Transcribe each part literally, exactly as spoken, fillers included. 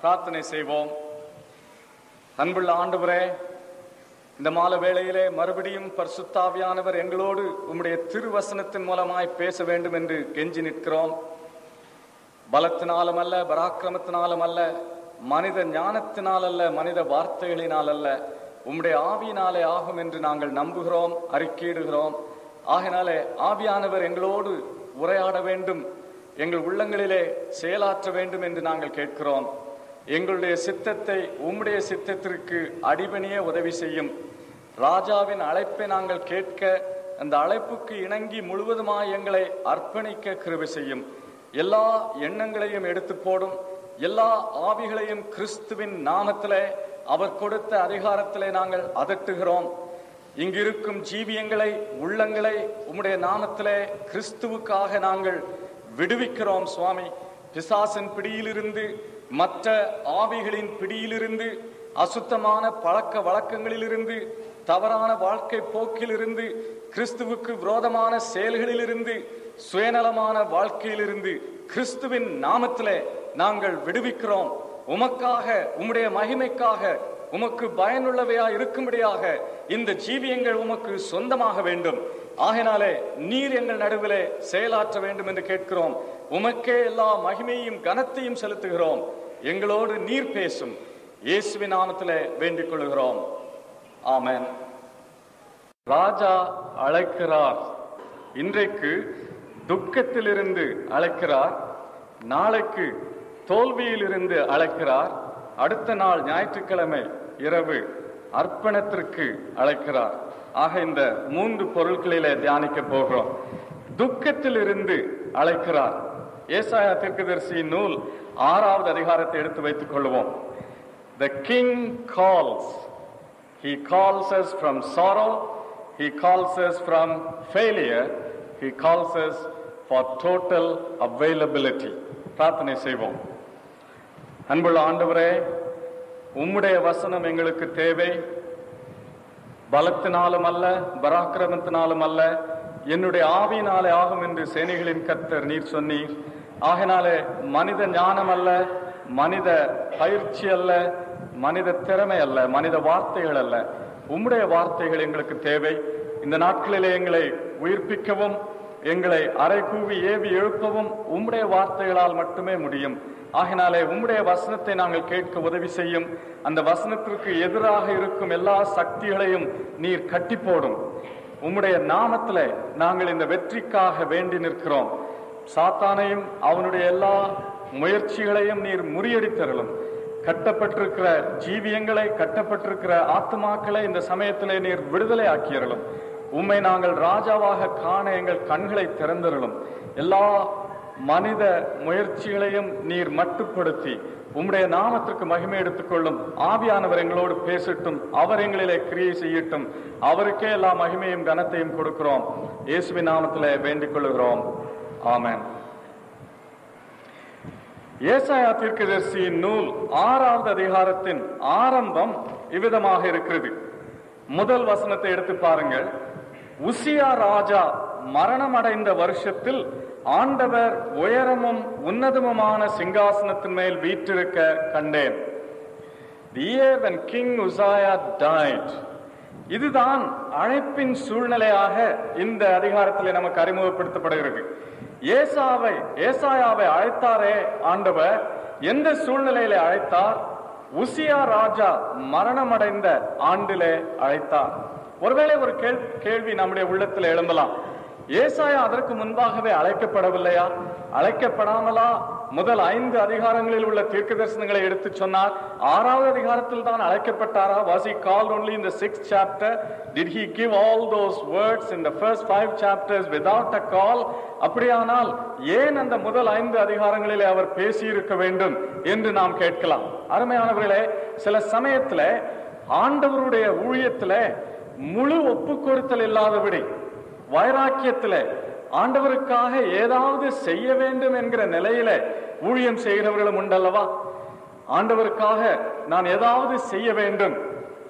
பிரார்த்தனை செய்வோம். அன்புள்ள ஆண்டவரே, இந்த மாலை வேளையிலே மறுபடியும் பரிசுத்தாவியானவர் எங்களோடு உம்முடைய திருவசனத்தின் மூலமாய் பேச வேண்டும் என்று கெஞ்சி நிற்கிறோம். பலத்தினாலும் அல்ல, பராக்கிரமத்தினாலும் அல்ல, மனித ஞானத்தினால் அல்ல, மனித வார்த்தைகளினால் அல்ல, உம்முடைய ஆவியினாலே ஆகும் என்று நாங்கள் நம்புகிறோம், அறிக்கையிடுகிறோம். ஆகினாலே ஆவியானவர் எங்களோடு உரையாட வேண்டும், எங்கள் உள்ளங்களிலே செயலாற்ற வேண்டும் என்று நாங்கள் கேட்கிறோம். எங்களுடைய சித்தத்தை உம்முடைய சித்தத்திற்கு அடிபணிய உதவி செய்யும். ராஜாவின் அழைப்பை நாங்கள் கேட்க, அந்த அழைப்புக்கு இணங்கி முழுவதுமாய் எங்களை அர்ப்பணிக்க கிருபை செய்யும். எல்லா எண்ணங்களையும் எடுத்து போடும், எல்லா ஆவிகளையும் கிறிஸ்துவின் நாமத்திலே அவர் கொடுத்த அதிகாரத்திலே நாங்கள் அதட்டுகிறோம். இங்கிருக்கும் ஜீவியங்களை, உள்ளங்களை உம்முடைய நாமத்திலே கிறிஸ்துவுக்காக நாங்கள் விடுவிக்கிறோம். சுவாமி, பிசாசின் பிடியிலிருந்து, மற்ற ஆவிகளின் பிடியிலிருந்து, அசுத்தமான பழக்க வழக்கங்களிலிருந்து, தவறான வாழ்க்கை போக்கிலிருந்து, கிறிஸ்துவுக்கு விரோதமான செயல்களிலிருந்து, சுயநலமான வாழ்க்கையிலிருந்து கிறிஸ்துவின் நாமத்திலே நாங்கள் விடுவிக்கிறோம். உமக்காக, உம்முடைய மகிமைக்காக, உமக்கு பயனுள்ளவையா இருக்கும்படியாக இந்த ஜீவியங்கள் உமக்கு சொந்தமாக வேண்டும். ஆகினாலே நீர் எங்கள் நடுவிலே செயலாற்ற வேண்டும் என்று கேட்கிறோம். உமக்கே எல்லா மகிமையும் கனத்தையும் செலுத்துகிறோம். எங்களோடு நீர் பேசும். இயேசுவின் நாமத்திலே வேண்டிக் கொள்கிறோம். ஆமென். ராஜா அழைக்கிறார். இன்றைக்கு துக்கத்திலிருந்து அழைக்கிறார், நாளைக்கு தோல்வியிலிருந்து அழைக்கிறார், அடுத்த நாள் ஞாயிற்றுக்கிழமை இரவு அர்ப்பணத்திற்கு அழைக்கிறார். ஆக இந்த மூன்று பொருட்களிலே தியானிக்க போகிறோம். துக்கத்திலிருந்து அழைக்கிறார். ஏசாயா தீர்க்கதரிசி நூல் ஆறாவது அதிகாரத்தை எடுத்து வைத்துக் கொள்வோம். The king calls. He calls us from sorrow. He calls us from failure. He calls us for total availability. பிரார்த்தனை செய்வோம். அன்புள்ள ஆண்டவரே, உம்முடைய வசனம் எங்களுக்கு தேவை. பலத்தினாலும் அல்ல, பராக்கிரமத்தினாலும் அல்ல, என்னுடைய ஆவியினாலே ஆகும் என்று சேனைகளின் கர்த்தர் நீர் சொன்னீர். ஆகினாலே மனித ஞானம் அல்ல, மனித பயிற்சி அல்ல, மனித திறமை அல்ல, மனித வார்த்தைகள் அல்ல, உம்முடைய வார்த்தைகள் எங்களுக்கு தேவை. இந்த நாட்களிலே எங்களை உயிர்ப்பிக்கவும், எங்களை அரை கூவி ஏவி எழுப்பவும் உம்முடைய வார்த்தைகளால் மட்டுமே முடியும். ஆகினாலே உம்முடைய வசனத்தை நாங்கள் கேட்க உதவி செய்யும். அந்த வசனத்திற்கு எதிராக இருக்கும் எல்லா சக்திகளையும் நீர் கட்டி போடும். உம்முடைய நாமத்திலே நாங்கள் இந்த வெற்றிக்காக வேண்டி நிற்கிறோம். சாத்தானையும் அவனுடைய எல்லா முயற்சிகளையும் நீர் முறியடித்தருளும். கட்டப்பட்டிருக்கிற ஜீவியங்களை, கட்டப்பட்டிருக்கிற ஆத்மாக்களை இந்த சமயத்திலே நீர் விடுதலை ஆக்கியருளும். உம்மை நாங்கள் ராஜாவாக காண எங்கள் கண்களை திறந்தருளும். எல்லா மனித முயற்சிகளையும் நீர் மட்டுப்படுத்தி உம்முடைய நாமத்திற்கு மகிமை எடுத்துக்கொள்ளும். ஆவியானவர் எங்களோடு பேசட்டும், அவர் எங்களிலே கிரியை செய்யட்டும். அவருக்கே எல்லா மகிமையும் கனத்தையும் கொடுக்கிறோம். இயேசுவின் நாமத்திலே வேண்டிக் கொள்கிறோம். ஆமென். ஏசாயா தீர்க்கதரிசியின் நூல் ஆறாவது அதிகாரத்தின் ஆரம்பம் இவ்விதமாக இருக்கிறது. முதல் வசனத்தை எடுத்து பாருங்கள். உசியா ராஜா மரணம் அடைந்த வருஷத்தில் ஆண்டவர் உயரமும் உன்னதமுமான சிங்காசனத்தின் மேல் வீற்றிருக்க கண்டேன். The year when King Uzziah died. இதுதான் அழைப்பின் சூழ்நிலையாக இந்த அதிகாரத்தில் நமக்கு அறிமுகப்படுத்தப்படுகிறது. ஏசாவை ஏசாயாவை அழைத்தாரே ஆண்டவர், எந்த சூழ்நிலையிலே அழைத்தார்? உசியா ராஜா மரணமடைந்த ஆண்டிலே அழைத்தார். ஒருவேளை ஒரு கேள்வி நம்முடைய உள்ளத்தில் எழும்பலாம். ஏசாயா அதற்கு முன்பாகவே அழைக்கப்படவில்லையா? அழைக்கப்படாமலா முதல் ஐந்து அதிகாரங்களில் உள்ள தீர்க்க தரிசனங்களை எடுத்து சொன்னார்? ஆறாவது அதிகாரத்தில் தான் அழைக்கப்பட்டாரா? Was he called only in the sixth chapter? Did he give all those words in the first five chapters without a call? அப்படியானால் ஏன் அந்த முதல் ஐந்து அதிகாரங்களிலே அவர் பேசியிருக்க வேண்டும் என்று நாம் கேட்கலாம். அருமையானவர்களே, சில சமயத்தில் ஆண்டவருடைய ஊழியத்தில் முழு ஒப்பு கொடுத்தல் இல்லாதபடி, வைராக்கியத்தில் ஆண்டவருக்காக ஏதாவது செய்ய வேண்டும் என்கிற நிலையில ஊழியம் செய்கிறவர்களும் உண்டல்லவா? ஆண்டவருக்காக நான் ஏதாவது செய்ய வேண்டும்,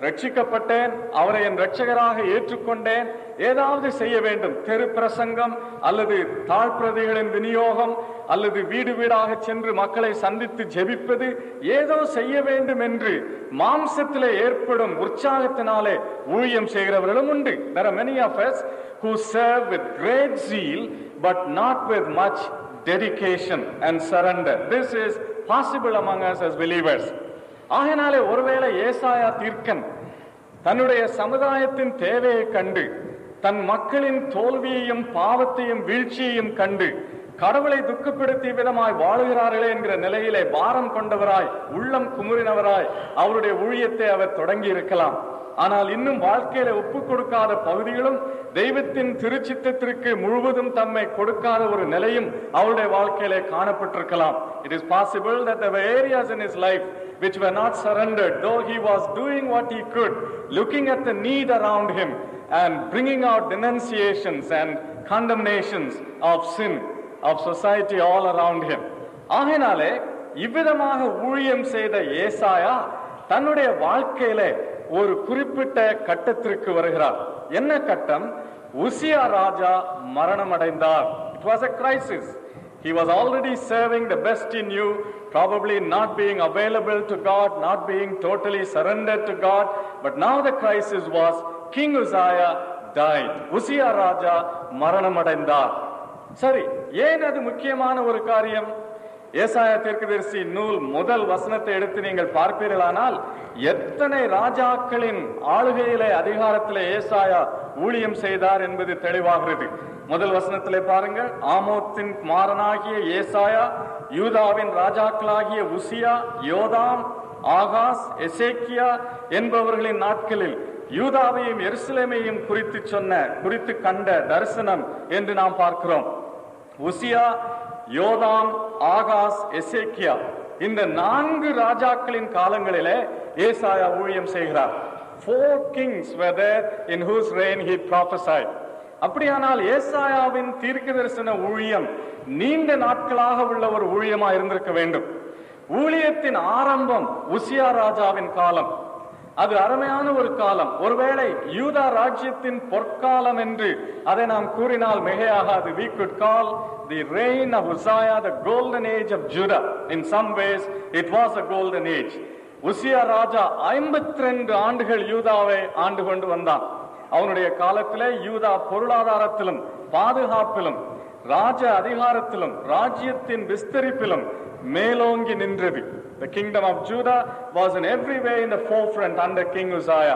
ரட்சிக்கப்பட்டேன், அவரை என் ரட்சகராக ஏற்றுக்கொண்டேன், ஏதாவது செய்ய வேண்டும். தெரு பிரசங்கம் அல்லது தாழ்பிரதிகளின் விநியோகம் அல்லது வீடு வீடாக சென்று மக்களை சந்தித்து ஜெபிப்பது, ஏதோ செய்ய வேண்டும் என்று மாம்சத்திலே ஏற்படும் உற்சாகத்தினாலே ஊழியம் செய்கிறவர்களும் உண்டு. There are many of us who serve with great zeal but not with much dedication and surrender. This is possible among us as believers. ஆகையினாலே ஒருவேளை ஏசாயா தீர்க்கன் தன்னுடைய சமுதாயத்தின் தேவையை கண்டு, தன் மக்களின் தோல்வியையும் பாவத்தையும் வீழ்ச்சியையும் கண்டு, கடவுளை துக்கப்படுத்திய விதமாய் வாழுகிறார்களே என்கிற நிலையிலே பாரம் கொண்டவராய், உள்ளம் குமுறினவராய் அவருடைய ஊழியத்தை அவர் தொடங்கி இருக்கலாம். ஆனால் இன்னும் வாழ்க்கையில ஒப்பு கொடுக்காத பகுதிகளும், தெய்வத்தின் திருச்சித்தத்திற்கு முழுவதும் தம்மை கொடுக்காத ஒரு நிலையும் அவருடைய வாழ்க்கையிலே காணப்பட்டிருக்கலாம். It is possible that there were areas in his life which were not surrendered, though he was doing what he could, looking at the need around him and bringing out denunciations and condemnations of sin, of society all around him. ஆகையினாலே இவ்விதமாக ஊழியம் செய்த ஏசாயா தன்னுடைய வாழ்க்கையிலே ஒரு குறிப்பிட்ட கட்டத்திற்கு வருகிறார். என்ன கட்டம்? உசியா ராஜா மரணம் அடைந்தார். It was a crisis. He was already serving the best in you, probably not being available to God, not being totally surrendered to God. But now the crisis was King Uzziah died. உசியா ராஜா மரணம் அடைந்தார். சரி, ஏன் அது முக்கியமான ஒரு காரியம்? ஏசாயா தீர்க்கதரிசி நூல் முதல் வசனத்தை எடுத்து நீங்கள் பார்ப்பீர்களானால், எத்தனை ராஜாக்களின் ஆளுகையிலே அதிகாரத்திலே ஏசாயா ஊழியம் செய்தார் என்பது தெளிவாகிறது. முதல் வசனத்திலே பாருங்கள். ஆமோத்தின் குமாரனாகிய ஏசாயா யூதாவின் ராஜாக்களாகிய உசியா, யோதாம், ஆகாஸ், எசேக்கியா என்பவர்களின் நாட்களில் யூதாவையும் எருசலேமையும் குறித்து சொன்ன குறித்து கண்ட தரிசனம் என்று நாம் பார்க்கிறோம். உசியா, யோதாம், ஆகாஸ், எசேக்கியா இந்த நான்கு ராஜாக்களின் காலங்களிலே ஏசாயா ஊழியம் செய்கிறார். Four kings were there in whose reign he prophesied. அப்படியானால் ஏசாயாவின் தீர்க்க தரிசன ஊழியம் நீண்ட நாட்களாக உள்ள ஒரு ஊழியமா இருந்திருக்க வேண்டும். ஊழியத்தின் ஆரம்பம் உசியா ராஜாவின் காலம். அது அருமையான ஒரு காலம். ஒருவேளை யூதா ராஜ்யத்தின் பொற்காலம் என்று அதை நாம் கூறினால் மிகையாகாது. We could call the reign of Uzziah the golden age of Judah. In some ways it was a golden age. உசியா ராஜா ஐம்பத்தி ரெண்டு ஆண்டுகள் யூதாவை ஆண்டு கொண்டு வந்தான். அவனுடைய காலத்திலே யூதா பொருளாதாரத்திலும் பாதுகாப்பிலும் ராஜ அதிகாரத்திலும் ராஜ்யத்தின் விஸ்தரிப்பிலும் மேலோங்கி நின்றது. The kingdom of Judah was in every way in the forefront under King Uzziah.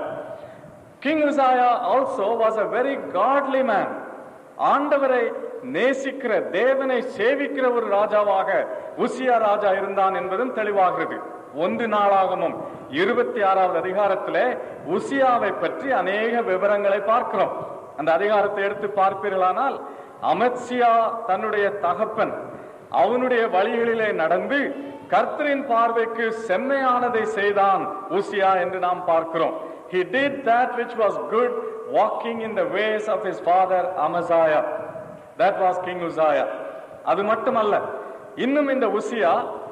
King Uzziah also was a very godly man. ஆண்டவரை நேசிக்கிற, தேவனை சேவிக்கிற ஒரு ராஜாவாக உசியா ராஜா இருந்தான் என்பதும் தெளிவாகிறது. ஒன்று நாளாகமும் இருபத்தி ஆறாவது அதிகாரத்திலே உசியாவை பற்றி அநேக விவரங்களை பார்க்கிறோம். அந்த அதிகாரத்தை எடுத்து பார்ப்பீர்களானால், அமத்சியா தன்னுடைய தகப்பன் அவனுடைய வழிகளிலே நடந்து கர்த்தரின் பார்வைக்கு செம்மையானதை செய்தான் உசியா என்று நாம் பார்க்கிறோம். He did that which was good, walking in the ways of his father Amaziah. That was King Uzziah. அது மட்டுமல்ல, இன்னும் இந்த உசியா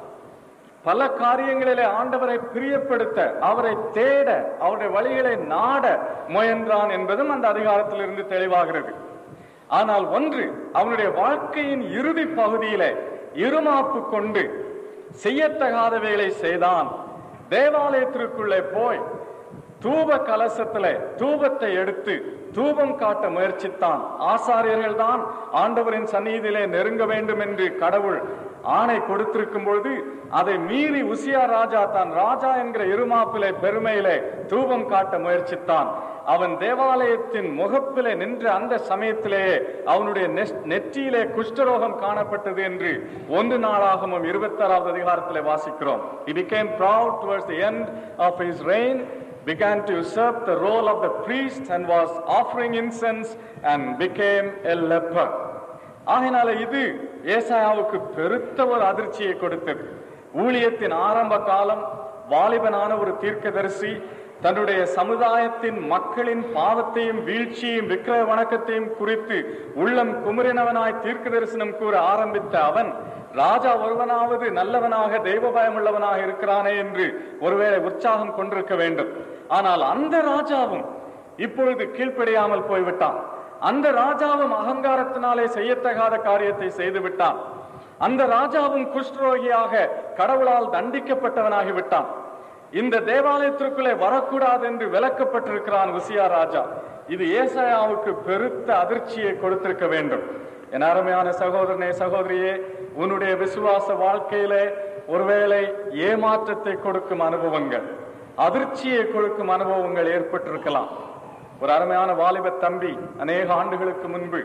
பல காரியங்களிலே ஆண்டவரை பிரியப்படுத்த, அவரை தேட, அவருடைய வழிகளை நாட முயன்றான் என்பதும் அந்த அதிகாரத்திலிருந்து தெளிவாகிறது. ஆனால் ஒன்று, அவனுடைய வாழ்க்கையின் இறுதி பகுதியிலே இருமாப்பு கொண்டு செய்யத்தகாதவைகளை செய்தான். தேவாலயத்திற்குள்ளே போய் தூப கலசத்திலே தூபத்தை எடுத்து தூபம் காட்ட முயற்சித்தான். ஆசாரியர்கள் தான் ஆண்டவரின் சந்நிதியிலே நெருங்க வேண்டும் என்று கடவுள் ஆணை கொடுத்திருக்கும் பொழுது அதை மீறி உசியா ராஜா தான் ராஜா என்கிற இருமாப்பிலே பெருமையிலே தூபம் காட்ட முயற்சித்தான். அவன் தேவாலயத்தின் முகப்பிலே நின்ற அந்த சமயத்திலேயே அவனுடைய நெற்றியிலே குஷ்டரோகம் காணப்பட்டது என்று ஒன்று நாளாகமும் இருபத்தி ஆறாவது அதிகாரத்திலே வாசிக்கிறோம். He became proud towards the end of his reign, began to usurp the role of the priest and was offering incense and became a leper. ஆகையினால இது ஏசாயாவுக்கு பெருத்த ஒரு அதிர்ச்சியை கொடுத்தது. ஊழியத்தின் ஆரம்ப காலம், வாலிபனான ஒரு தீர்க்கதரிசி தன்னுடைய சமுதாயத்தின் மக்களின் பாவத்தையும் வீழ்ச்சியையும் விக்கிரக வணக்கத்தையும் குறித்து உள்ளம் குமுறினவனாய் தீர்க்க தரிசனம் கூற ஆரம்பித்த அவன், ராஜா ஒருவனாவது நல்லவனாக தெய்வ பயமுள்ளவனாக இருக்கிறானே என்று ஒருவேளை உற்சாகம் கொண்டிருக்க வேண்டும். ஆனால் அந்த ராஜாவும் இப்பொழுது கீழ்ப்படியாமல் போய்விட்டான். அந்த ராஜாவும் அகங்காரத்தினாலே செய்யத்தகாத காரியத்தை செய்து விட்டான். அந்த ராஜாவும் குஷ்டரோகியாக கடவுளால் தண்டிக்கப்பட்டவனாகிவிட்டான். இந்த தேவாலயத்திற்குள்ளே வரக்கூடாது என்று விலக்கப்பட்டிருக்கிறான் உசியா ராஜா. இது ஏசாயாவுக்கு பெருத்த அதிர்ச்சியை கொடுத்திருக்க வேண்டும். என் அருமையான சகோதரனே, சகோதரியே, உன்னுடைய விசுவாச வாழ்க்கையிலே ஒருவேளை ஏமாற்றத்தை கொடுக்கும் அனுபவங்கள், அதிர்ச்சியை கொடுக்கும் அனுபவங்கள் ஏற்பட்டிருக்கலாம். ஒரு அருமையான வாலிப தம்பி அநேக ஆண்டுகளுக்கு முன்பு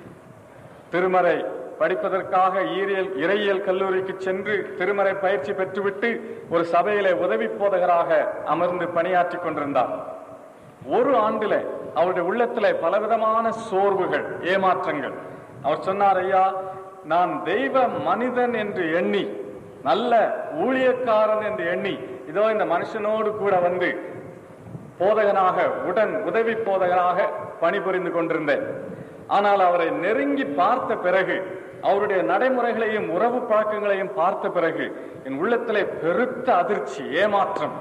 திருமறை படிப்பதற்காக ஈரியல் இறையியல் கல்லூரிக்கு சென்று திருமறை பயிற்சி பெற்றுவிட்டு ஒரு சபையிலே உதவி போதகராக அமர்ந்து பணியாற்றி கொண்டிருந்தார். ஒரு ஆண்டில அவருடைய உள்ளத்திலே பலவிதமான சோர்வுகள், ஏமாற்றங்கள். அவர் சொன்னார், ஐயா, நான் தெய்வ மனிதன் என்று எண்ணி, நல்ல ஊழியக்காரன் என்று எண்ணி, இதோ இந்த மனுஷனோடு கூட வந்து போதகனாக, உடன் உதவி போதகனாக பணிபுரிந்து கொண்டிருந்தேன். ஆனால் அவரை நெருங்கி பார்த்த பிறகு, அவருடைய நடைமுறைகளையும் உறவு பழக்கங்களையும் பார்த்த பிறகு என் உள்ளத்திலே பெருத்த அதிர்ச்சி, ஏமாற்றம்.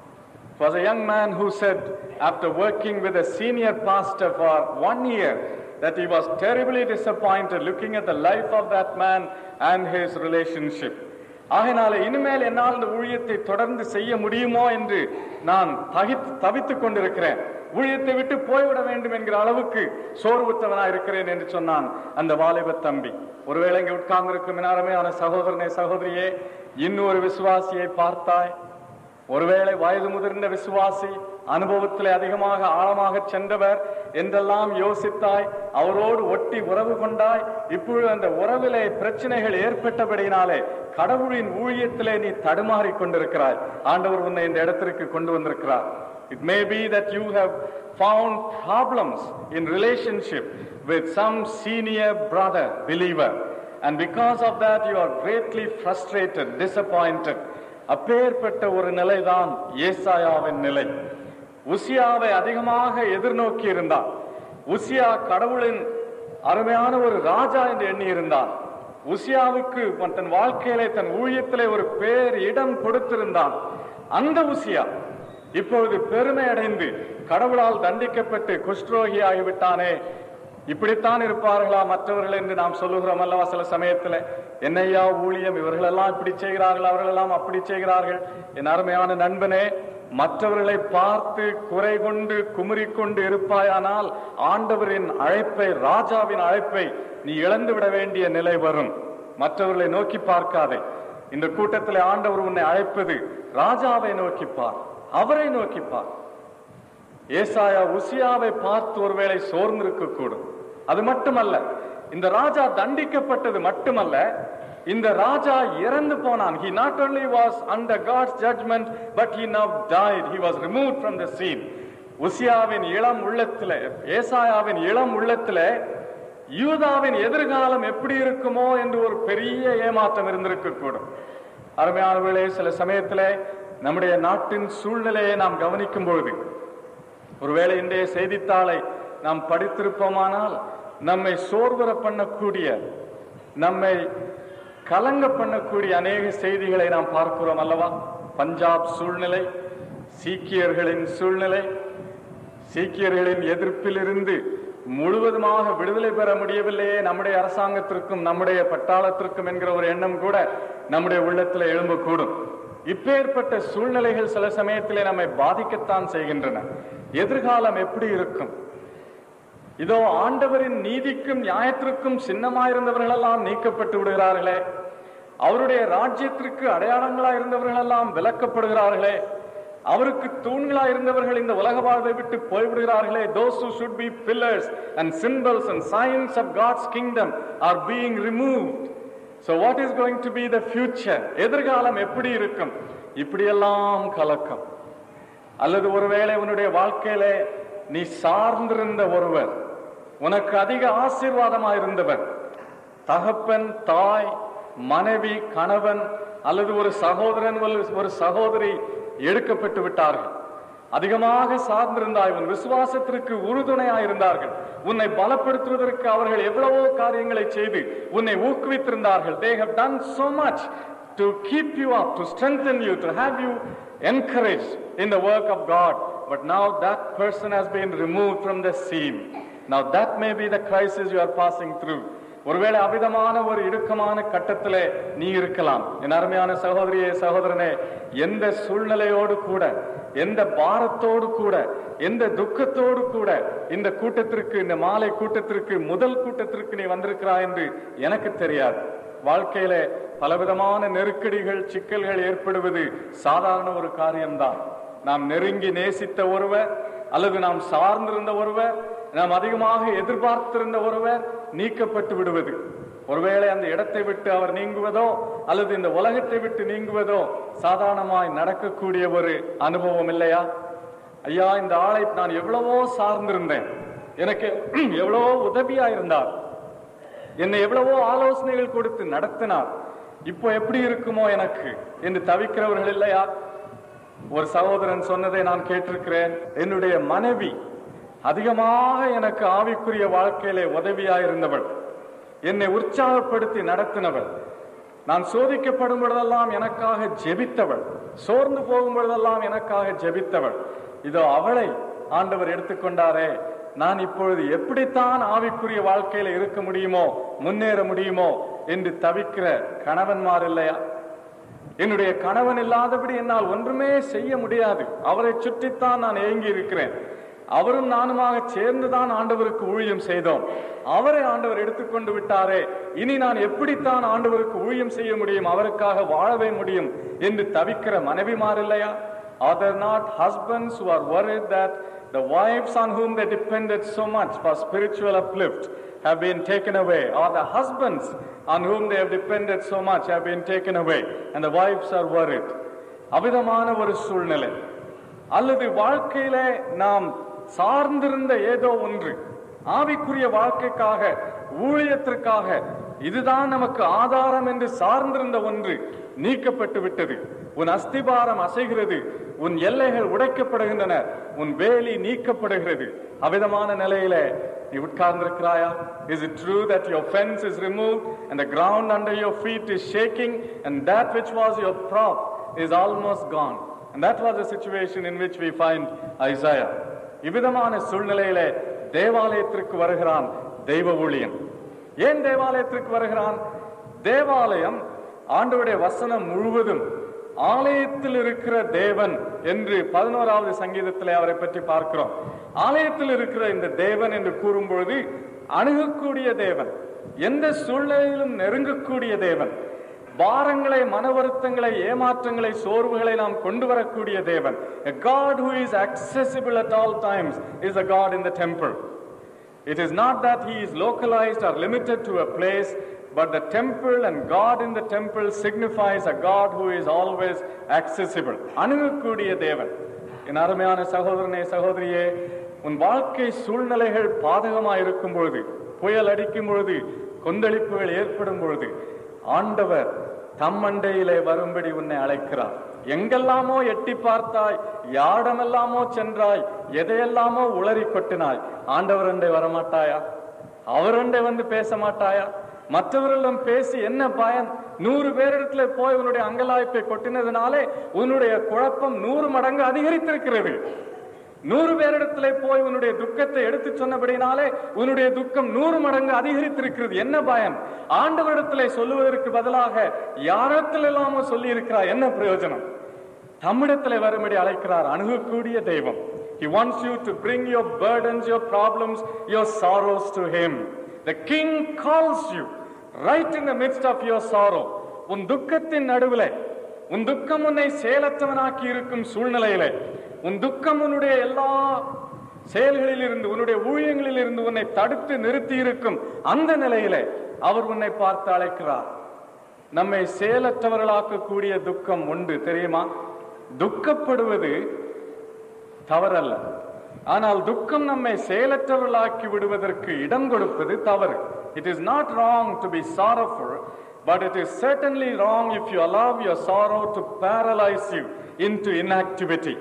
It was a young man who said, after working with a senior pastor for one year, that he was terribly disappointed looking at the life of that man and his relationship. ஆகையினால இனிமேல் என்னால் இந்த ஊழியத்தை தொடர்ந்து செய்ய முடியுமோ என்று நான் தகித்து தவித்துக் கொண்டிருக்கிறேன். ஊழியத்தை விட்டு போய்விட வேண்டும் என்கிற அளவுக்கு சோர்வுற்றவனா இருக்கிறேன் என்று சொன்னான் அந்த வாலிப தம்பி. ஒருவேளை இங்கே உட்கார்ந்திருக்கும் அருமையான சகோதரனே, சகோதரியே, இன்னொரு விசுவாசியை பார்த்தாய். ஒருவேளை வயது முதிர்ந்த விசுவாசி, அனுபவத்திலே அதிகமாக ஆழமாக சென்றவர் என்றெல்லாம் யோசித்தாய். அவரோடு ஒட்டி உறவு கொண்டாய். இப்பொழுது அந்த உறவிலே பிரச்சனைகள் ஏற்பட்டபடியினாலே கடவுளின் ஊழியத்திலே நீ தடுமாறி கொண்டிருக்கிறாய். ஆண்டவர் உன்னை இந்த இடத்திற்கு கொண்டு வந்திருக்கிறார். It may be that you have found problems in relationship with some senior brother believer, and because of that you are greatly frustrated, disappointed. அப்பேற்பட்ட ஒரு நிலைதான் ஏசாயாவின் நிலை. உசியாவை அதிகமாக எதிர்நோக்கி இருந்தான். உசியா கடவுளின் அருமையான ஒரு ராஜா என்று எண்ணி இருந்தான். உசியாவுக்கு தன் வாழ்க்கையிலே, தன் ஊழியத்திலே ஒரு பேர் இடம் கொடுத்திருந்தான். அந்த உசியா இப்பொழுது பெருமை அடைந்து கடவுளால் தண்டிக்கப்பட்டு குஷ்டரோகி ஆகிவிட்டானே. இப்படித்தான் இருப்பார்களா மற்றவர்கள் என்று நாம் சொல்லுகிறோம் அல்லவா சில சமயத்துல. என்னையா ஊழியம், இவர்களெல்லாம் இப்படி செய்கிறார்கள், அவர்களெல்லாம் அப்படி செய்கிறார்கள். என் அருமையான நண்பனே, மற்றவர்களை பார்த்து குறை கொண்டு குமுறிக்கொண்டு இருப்பாயானால் ஆண்டவரின் அழைப்பை, ராஜாவின் அழைப்பை நீ இழந்து விட வேண்டிய நிலை வரும். மற்றவர்களை நோக்கி பார்க்காதே. இந்த கூட்டத்தில் ஆண்டவர் உன்னை அழைப்பது ராஜாவை நோக்கிப்பார், அவரை நோக்கிப்பார். ஏசாயா உசியாவை பார்த்து ஒருவேளை சோர்ந்திருக்க கூடும். அது மட்டுமல்ல, இந்த ராஜா தண்டிக்கப்பட்டது மட்டுமல்ல, இந்த ராஜா இறந்து போனான். He not only was under God's judgment, but he now died. He was removed from the scene. உசியாவின் இளம் உள்ளத்திலே, ஏசாயாவின் இளம் உள்ளத்திலே யூதாவின் எதிர்காலம் எப்படி இருக்குமோ என்று ஒரு பெரிய ஏமாற்றம் இருந்திருக்க கூடும். அருமையானவர்களே, சில சமயத்திலே நம்முடைய நாட்டின் சூழ்நிலையை நாம் கவனிக்கும் பொழுது, ஒருவேளை இன்றைய செய்தித்தாளை நாம் படித்திருப்போமானால் நம்மை சோர்வர பண்ணக்கூடிய, நம்மை கலங்க பண்ணக்கூடிய அநேக செய்திகளை நாம் பார்க்கிறோம் அல்லவா. பஞ்சாப் சூழ்நிலை, சீக்கியர்களின் சூழ்நிலை, சீக்கியர்களின் எதிர்ப்பிலிருந்து முழுவதுமாக விடுதலை பெற முடியவில்லையே நம்முடைய அரசாங்கத்திற்கும் நம்முடைய பட்டாளத்திற்கும் என்கிற ஒரு எண்ணம் கூட நம்முடைய உள்ளத்தில் எழும்பக்கூடும். இப்பேற்பட்ட சூழ்நிலைகள் சில சமயத்திலே நம்மை பாதிக்கத்தான் செய்கின்றன. எதிர்காலம் எப்படி இருக்கும்? இதோ ஆண்டவரின் நீதிக்கும் நியாயத்திற்கும் சின்னமாயிருந்தவர்கள் எல்லாம் நீக்கப்பட்டு விடுகிறார்களே. அவருடைய ராஜ்யத்திற்கு அடையாளங்களா இருந்தவர்கள் எல்லாம் விலக்கப்படுகிறார்களே. அவருக்கு தூண்களா இருந்தவர்கள் இந்த உலக வாழ்வை விட்டு போய்விடுகிறார்களே. Those who should be pillars and symbols and signs of God's kingdom are being removed. So what is going to be the future? எதிர்காலம் எப்படி இருக்கும்? இப்படியெல்லாம் கலக்கம். அல்லது ஒருவேளை உன்னுடைய வாழ்க்கையிலே நீ சார்ந்திருந்த ஒருவர், உனக்கு அதிக ஆசீர்வாதமாக இருந்தவர், தகப்பன், தாய், மனைவி, கணவன் அல்லது ஒரு சகோதரன், ஒரு சகோதரி எடுக்கப்பட்டு விட்டார்கள். அதிகமாக சார்ந்திருந்தாய், உன் விசுவாசத்திற்கு உறுதுணையாயிருந்தார்கள். உன்னை பலப்படுத்துவதற்கு அவர்கள் எவ்வளவோ காரியங்களை செய்து உன்னை ஊக்குவித்திருந்தார்கள். They have done so much to keep you up, to strengthen you, to have you encouraged in the work of God. but now that person has been removed from the scene. Now that may be the crisis you are passing through. ஒருவேளை அவிதமான ஒரு இடுக்கமான கட்டத்திலே நீ இருக்கலாம். என் அருமையான சகோதரியே, சகோதரனே, எந்த சூழ்நிலையோடு கூட, எந்த பாரத்தோடு கூட, எந்த துக்கத்தோடு கூட இந்த கூட்டத்திற்கு, இந்த மாலை கூட்டத்திற்கு, முதல் கூட்டத்திற்கு நீ வந்திருக்கிறாய் என்று எனக்கு தெரியாது. வாழ்க்கையில பலவிதமான நெருக்கடிகள், சிக்கல்கள் ஏற்படுவது சாதாரண ஒரு காரியம்தான். நாம் நெருங்கி நேசித்த ஒருவர் அல்லது நாம் சார்ந்திருந்த ஒருவர், நாம் அதிகமாக எதிர்பார்த்திருந்த ஒருவர் நீக்கப்பட்டு விடுவது, ஒருவேளை அந்த இடத்தை விட்டு அவர் நீங்குவதோ அல்லது இந்த உலகத்தை விட்டு நீங்குவதோ சாதாரணமாய் நடக்கக்கூடிய ஒரு அனுபவம் இல்லையா? ஐயா, இந்த ஆளை நான் எவ்வளவோ சார்ந்திருந்தேன், எனக்கு எவ்வளவோ உதவியா இருந்தார், என்னை எவ்வளவோ ஆலோசனைகள் கொடுத்து நடத்தினார், இப்போ எப்படி இருக்குமோ எனக்கு என்று தவிக்கிறவர்கள் இல்லையா? ஒரு சகோதரன் சொன்னதை நான் கேட்டிருக்கிறேன். என்னுடைய மனைவி அதிகமாக எனக்கு ஆவிக்குரிய வாழ்க்கையிலே உதவியாயிருந்தவள், என்னை உற்சாகப்படுத்தி நடத்தினவள், நான் சோதிக்கப்படும் பொழுதெல்லாம் எனக்காக ஜெபித்தவள், சோர்ந்து போகும் பொழுதெல்லாம் எனக்காக ஜெபித்தவள். இதோ அவளை ஆண்டவர் எடுத்துக்கொண்டாரே, நான் இப்பொழுது எப்படித்தான் ஆவிக்குரிய வாழ்க்கையில இருக்க முடியுமோ, முன்னேற முடியுமோ என்று தவிக்கிற கணவன்மார் இல்லையா? என்னுடைய கணவன் இல்லாதபடி என்னால் ஒன்றுமே செய்ய முடியாது, அவரை சுற்றித்தான் நான் ஏங்கி இருக்கிறேன், அவரும் நானுமாக சேர்ந்துதான் ஆண்டவருக்கு ஊழியம் செய்தோம், அவரை ஆண்டவர் எடுத்துக்கொண்டு விட்டாரே, இனி நான் எப்படித்தான் ஆண்டவருக்கு ஊழியம் செய்ய முடியும், அவருக்காக வாழவே முடியும் என்று தவிக்கிற மனைவிமார் இல்லையா? Are there not husbands who are worried that the wives on whom they depended so much for spiritual uplift have been taken away, or the husbands on whom they have depended so much have been taken away and the wives are worried? அவிதமான ஒரு சூழ்நிலை, அல்லது வாழ்க்கையிலே நாம் சார்ந்திருந்த ஏதோ ஒன்று, ஆவிக்குரிய வாழ்க்கைக்காக, ஊழியத்திற்காக இதுதான் நமக்கு ஆதாரம் என்று சார்ந்திருந்த ஒன்று நீக்கப்பட்டு விட்டது. உன் அஸ்திபாரம் அசைகிறது, உன் எல்லைகள் உடைக்கப்படுகின்றன, உன் வேலி நீக்கப்படுகிறது. அவிதமான நிலையிலே நீ உட்கார்ந்திருக்கிறாயா? Is it true that your fence is removed and the ground under your feet is shaking and that which was your prop is almost gone? And that was the situation in which we find Isaiah. இவ்விதமான சூழ்நிலையிலே தேவாலயத்திற்கு வருகிறான் தெய்வ ஊழியன். ஏன் தேவாலயத்திற்கு வருகிறான்? தேவாலயம் ஆண்டவருடைய வசனம் முழுவதும் ஆலயத்தில் இருக்கிற தேவன் என்று பதினோராவது சங்கீதத்திலே அவரை பற்றி பார்க்கிறோம். ஆலயத்தில் இருக்கிற இந்த தேவன் என்று கூறும் பொழுது அணுகக்கூடிய தேவன், எந்த சூழ்நிலையிலும் நெருங்கக்கூடிய தேவன், பாரங்களை, மன வருத்தங்களை, ஏமாற்றங்களை, சோர்வுகளை நாம் கொண்டு வரக்கூடிய தேவன். A God who is accessible at all times is a God in the temple. It is not that he is localized or limited to a place, but the temple and God in the temple signifies a God who is always accessible. அணுகக்கூடிய தேவன். என் அருமையான சகோதரனே, சகோதரியே, உன் வாழ்க்கை சூழ்நிலைகள் பாதகமாக இருக்கும் பொழுது, புயல் அடிக்கும் பொழுது, கொந்தளிப்புகள் ஏற்படும் பொழுது, ஆண்டவர் தம்மண்டையிலே வரும்படி உன்னை அழைக்கிறார். எங்கெல்லாமோ எட்டி பார்த்தாய், யாரிடமெல்லாமோ சென்றாய், எதையெல்லாமோ உளறி கொட்டினாய், ஆண்டவர் அண்டை வரமாட்டாயா? அவரண்டை வந்து பேச மாட்டாயா? மற்றவர்களிடம் பேசி என்ன பயன்? நூறு பேரிடத்துல போய் உன்னுடைய அங்கலாய்ப்பை கொட்டினதுனாலே உன்னுடைய குழப்பம் நூறு மடங்கு அதிகரித்திருக்கிறது. நூறு பேரிடத்துல போய் உன்னுடைய துக்கத்தை எடுத்து சொன்னபடினாலே உன்னுடைய துக்கம் நூறு மடங்கு அதிகரித்திருக்கிறது. என்ன பயன்? ஆண்டவரிடத்திலே சொல்லுவதற்கு பதிலாக யாரிடத்தில் எல்லாமோ சொல்லி இருக்கிறார், என்ன பிரயோஜனம்? தம்மிடத்திலே வரும்படி அழைக்கிறார் அணுகக்கூடிய தெய்வம். He wants you to bring your burdens, your problems, your sorrows to him. The king calls you right in the midst of your sorrow. உன் துக்கத்தின் நடுவிலே, உன் துக்கம் உன்னை செயலற்றவனாக்கி இருக்கும் சூழ்நிலையிலே, உன் துக்கம் உன்னுடைய எல்லா செயல்களில் இருந்து, உன்னுடைய ஊழியங்களில் இருந்து உன்னை தடுத்து நிறுத்தி இருக்கும் அந்த நிலையிலே அவர் உன்னை பார்த்து அழைக்கிறார். நம்மை செயலற்றவர்களாக்கக்கூடிய துக்கம் உண்டு, தெரியுமா? துக்கப்படுவது தவறல்ல, ஆனால் துக்கம் நம்மை செயலற்றவர்களாக்கி விடுவதற்கு இடம் கொடுப்பது தவறு. It is not wrong to be sorrowful, but it is certainly wrong if you allow your sorrow to paralyze you into inactivity.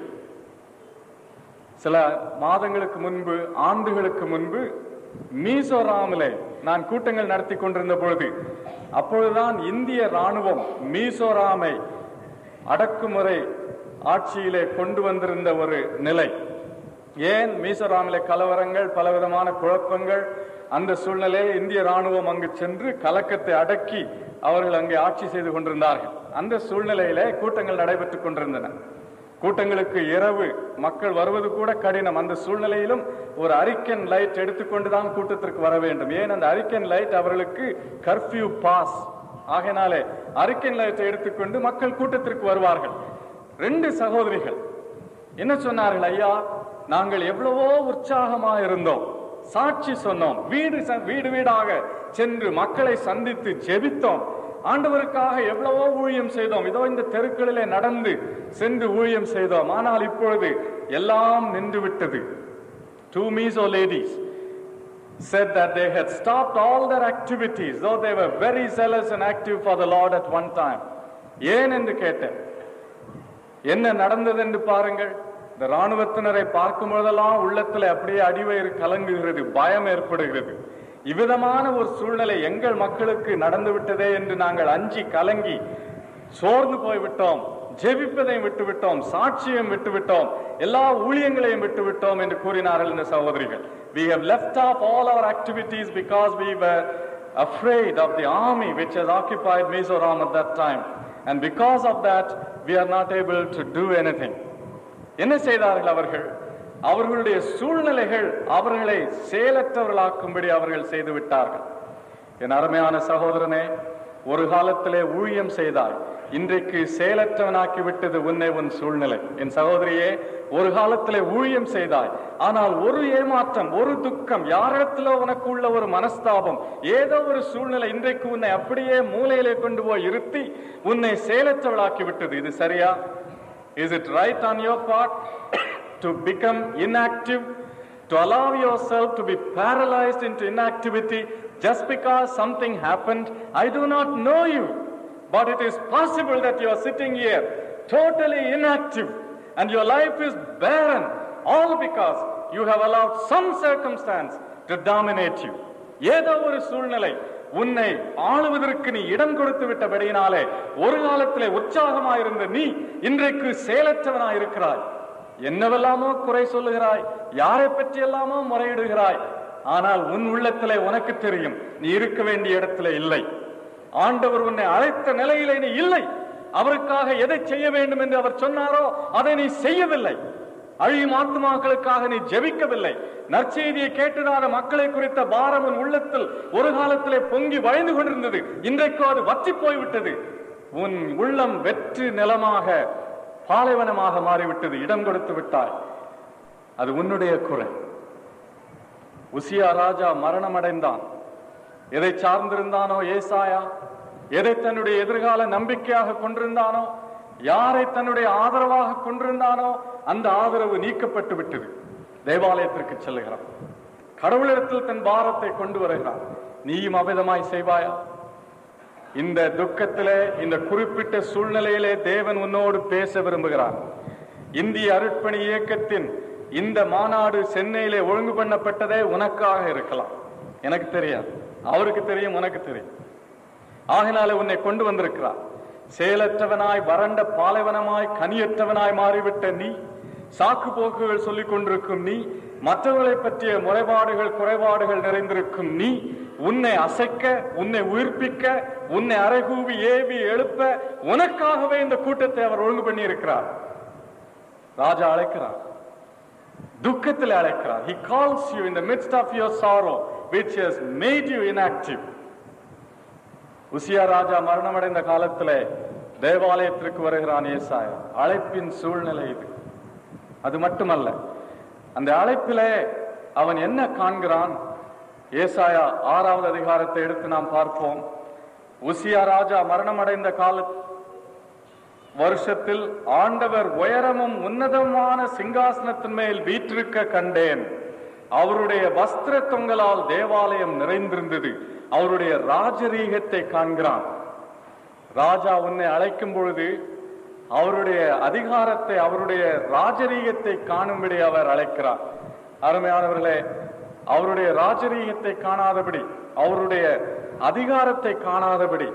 சில மாதங்களுக்கு முன்பு, ஆண்டுகளுக்கு முன்பு மீசோராமிலே நான் கூட்டங்கள் நடத்தி கொண்டிருந்த பொழுது, அப்பொழுதுதான் இந்திய ராணுவம் மீசோராமை அடக்குமுறை ஆட்சியிலே கொண்டு வந்திருந்த ஒரு நிலை. ஏன் மீசோராமிலே கலவரங்கள், பலவிதமான குழப்பங்கள், அந்த சூழ்நிலையில் இந்திய ராணுவம் அங்கு சென்று கலக்கத்தை அடக்கி அவர்கள் அங்கே ஆட்சி செய்து கொண்டிருந்தார்கள். அந்த சூழ்நிலையிலே கூட்டங்கள் நடைபெற்றுக் கொண்டிருந்தன. கூட்டங்களுக்கு இரவு மக்கள் வருவது கூட கடினம். அந்த சூழ்நிலையிலும் ஒரு அரிக்கன் லைட் எடுத்துக்கொண்டுதான் கூட்டத்திற்கு வர வேண்டும். ஏன் அந்த அரிக்கன் லைட் அவர்களுக்கு கர்ஃபியூ பாஸ் ஆகையினாலே அரிக்கன் லைட்டை எடுத்துக்கொண்டு மக்கள் கூட்டத்திற்கு வருவார்கள். ரெண்டு சகோதரிகள் என்ன சொன்னார்கள்? ஐயா, நாங்கள் எவ்வளவோ உற்சாகமா இருந்தோம், சாட்சி சொன்னோம், வீடு வீடு வீடாக சென்று மக்களை சந்தித்து ஜெபித்தோம், ஆண்டவருக்காக எவ்வளவோ ஊழியம் செய்தோம், இதோ இந்த தெருக்களிலே நடந்து சென்று ஊழியம் செய்தோம். ஆனால் இப்பொழுது எல்லாம் நின்று விட்டது. Two Mizo ladies said that they had stopped all their activities, though they were very zealous and active for the Lord at one time. ஏன் என்று கேட்டேன். என்ன நடந்தது என்று பாருங்கள். இந்த ராணுவத்தினரை பார்க்கும் பொழுதெல்லாம் உள்ளத்தில் அப்படியே அடிவயிறு கலங்குகிறது, பயம் ஏற்படுகிறது. இவ்விதமான ஒரு சூழ்நிலை எங்கள் மக்களுக்கு நடந்து விட்டதே என்று நாங்கள் அஞ்சி கலங்கி சோர்ந்து போய்விட்டோம், ஜெபிப்பதையும் விட்டுவிட்டோம், சாட்சியம் விட்டுவிட்டோம், எல்லா ஊழியங்களையும் விட்டுவிட்டோம் என்று கூறினார்கள் இந்த சகோதரிகள். We have left off all our activities because we were afraid of the army which has occupied Mizoram at that time, and because of that we are not able to do anything. என்ன செய்தார்கள் அவர்கள்? அவர்களுடைய சூழ்நிலைகள் அவர்களை செயலற்றவர்களாக்கும்படி அவர்கள் செய்து விட்டார்கள். என் அருமையான சகோதரனே, ஒரு காலத்திலே ஊழியம் செய்தாய், இன்றைக்கு செயலற்றவனாக்கி விட்டது உன்னை உன் சூழ்நிலை. என் சகோதரியே, ஒரு காலத்திலே ஊழியம் செய்தாய், ஆனால் ஒரு ஏமாற்றம், ஒரு துக்கம், யாரிடத்திலோ உனக்கு உள்ள ஒரு மனஸ்தாபம், ஏதோ ஒரு சூழ்நிலை இன்றைக்கு உன்னை அப்படியே மூலையிலே கொண்டு போய் இருத்தி உன்னை செயலற்றவளாக்கி விட்டது. இது சரியா? Is it right on your part to become inactive, to allow yourself to be paralyzed into inactivity just because something happened? I do not know you, but it is possible that you are sitting here totally inactive and your life is barren, all because you have allowed some circumstance to dominate you. ஏதோ ஒரு சூழ்நிலை உன்னை ஆளுவதற்கு நீ இடம் கொடுத்து விட்டபடியினாலே ஒரு காலத்திலே உற்சாகமாயிருந்த நீ இன்றைக்கு செயலற்றவனாயிருக்கிறாய். என்னவெல்லாமோ குறை சொல்லுகிறாய், யாரை பற்றி எல்லாமோ முறையிடுகிறாய். ஆனால் உன் உள்ளத்திலே உனக்கு தெரியும், நீ இருக்க வேண்டிய இடத்திலே இல்லை. ஆண்டவர் உன்னை அழைத்த நிலையிலே நீ இல்லை. அவருக்காக எதை செய்ய வேண்டும் என்று அவர் சொன்னாரோ அதை நீ செய்யவில்லை. அழியும் ஆத்துமாக்களுக்காக நீ ஜெபிக்கவில்லை. நற்செய்தியை கேட்டுடாத மக்களை குறித்த பாரம் உன் உள்ளத்தில் ஒரு காலத்திலே பொங்கி வழிந்து கொண்டிருந்தது, இன்றைக்கு அது வற்றி போய்விட்டது. உன் உள்ளம் வெற்று நிலமாக பாலைவனமாக மாறிவிட்டது, இடம் கொடுத்து விட்டாய். அது உன்னுடைய குறை. உசியா ராஜா மரணம் அடைந்தான். எதை சார்ந்திருந்தானோ ஏசாயா, எதை தன்னுடைய எதிர்கால நம்பிக்கையாக கொண்டிருந்தானோ, யாரை தன்னுடைய ஆதரவாக கொண்டிருந்தானோ அந்த ஆதரவு நீக்கப்பட்டு விட்டது. தேவாலயத்திற்கு செல்லுகிறான், கடவுளிடத்தில் தன் பாரத்தை கொண்டு வருகிறான். நீயும் அமிதமாய் செய்வாயா? இந்த துக்கத்திலே, இந்த குறிப்பிட்ட சூழ்நிலையிலே தேவன் உன்னோடு பேச விரும்புகிறார். இந்திய அருட்பணி இயக்கத்தின் இந்த மாநாடு சென்னையிலே ஒழுங்கு பண்ணப்பட்டதே உனக்காக இருக்கலாம். எனக்கு தெரியாது, அவருக்கு தெரியும், உனக்கு தெரியும். ஆகினாலே உன்னை கொண்டு வந்திருக்கிறார். செயலற்றவனாய், வறண்ட பாலைவனமாய், கனியற்றவனாய் மாறிவிட்ட நீ, சாக்கு போக்குகள் சொல்லிக் கொண்டிருக்கும் நீ, மற்றவர்களை பற்றிய முறைபாடுகள் குறைபாடுகள் நிறைந்திருக்கும் நீ, உன்னை அசைக்க, உன்னை உயிர்ப்பிக்க, உன்னை அறைகூவி ஏவி எழுப்ப உனக்காகவே இந்த கூட்டத்தை அவர் ஒழுங்கு பண்ணி இருக்கிறார். ராஜா அழைக்கிறார், துக்கத்தில் அழைக்கிறார். He calls you in the midst of your sorrow which has made you inactive. உசியா ராஜா மரணமடைந்த காலத்திலே தேவாலயத்திற்கு வருகிறான் ஏசாயா. அழைப்பின் சூழ்நிலை இது. அது மட்டுமல்ல, அந்த அழைப்பிலே அவன் என்ன காண்கிறான்? ஏசாயா ஆறாவது அதிகாரத்தை எடுத்து நாம் பார்ப்போம். உசியா ராஜா மரணமடைந்த கால வருஷத்தில் ஆண்டவர் உயரமும் உன்னதமான சிங்காசனத்தின் மேல் வீற்றிருக்க கண்டேன். அவருடைய வஸ்திர தொங்கலால் தேவாலயம் நிறைந்திருந்தது. அவருடைய ராஜரீகத்தை காண்கிறான். ராஜா உன்னை அழைக்கும் பொழுது அவருடைய அதிகாரத்தை, அவருடைய ராஜரீகத்தை காணும்படி அவர் அழைக்கிறார். அருமையானவர்களே, அவருடைய ராஜரீகத்தை காணாதபடி, அவருடைய அதிகாரத்தை காணாதபடி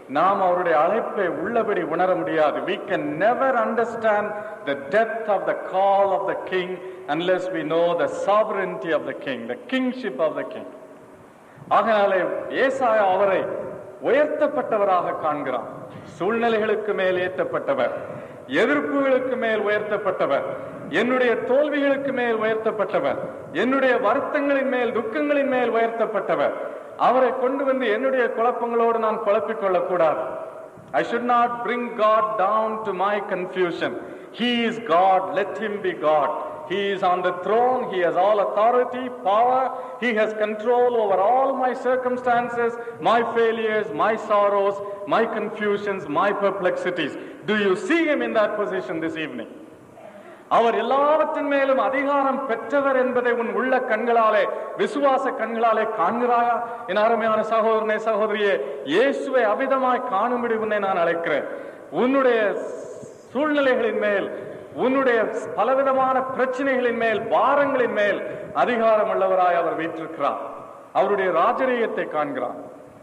நாம் அவருடைய அழைப்பை உள்ளபடி உணர முடியாது. We can never understand the depth of the call of the king unless we know the sovereignty of the king, the kingship of the king. ஆகையாலே ஏசாயா அவரை உயர்த்தப்பட்டவராக காண்கிறான். சூழ்நிலைகளுக்கு மேல் ஏற்றப்பட்டவர், எதிர்ப்புகளுக்கு மேல் உயர்த்தப்பட்டவர், என்னுடைய தோல்விகளுக்கு மேல் உயர்த்தப்பட்டவர், என்னுடைய வருத்தங்களின் மேல் துக்கங்களின் மேல் உயர்த்தப்பட்டவர். அவரை கொண்டு வந்து என்னுடைய குழப்பங்களோடு நான் குழப்பிக் கொள்ளக்கூடாது. I should not bring God down to my confusion. He is God, let him be God. He is on the throne, he has all authority, power, he has control over all my circumstances, my failures, my sorrows, my confusions, my perplexities. Do you see him in that position this evening? அவர் எல்லாவற்றின் மேலும் அதிகாரம் பெற்றவர் என்பதை உன் உள்ள கண்களாலே, விசுவாச கண்களாலே காண்கிறாயா? என் அருமையான சகோதரனே, சகோதரியே, இயேசுவை அவிதமாய் காணும்படி உன்னை நான் அழைக்கிறேன். உன்னுடைய சூழ்நிலைகளின் மேல், உன்னுடைய பலவிதமான பிரச்சனைகளின் மேல், பாரங்களின் மேல் அதிகாரம் உள்ளவராய் அவர் வீற்றிருக்கிறார். அவருடைய ராஜரீகத்தை காண்கிறார்,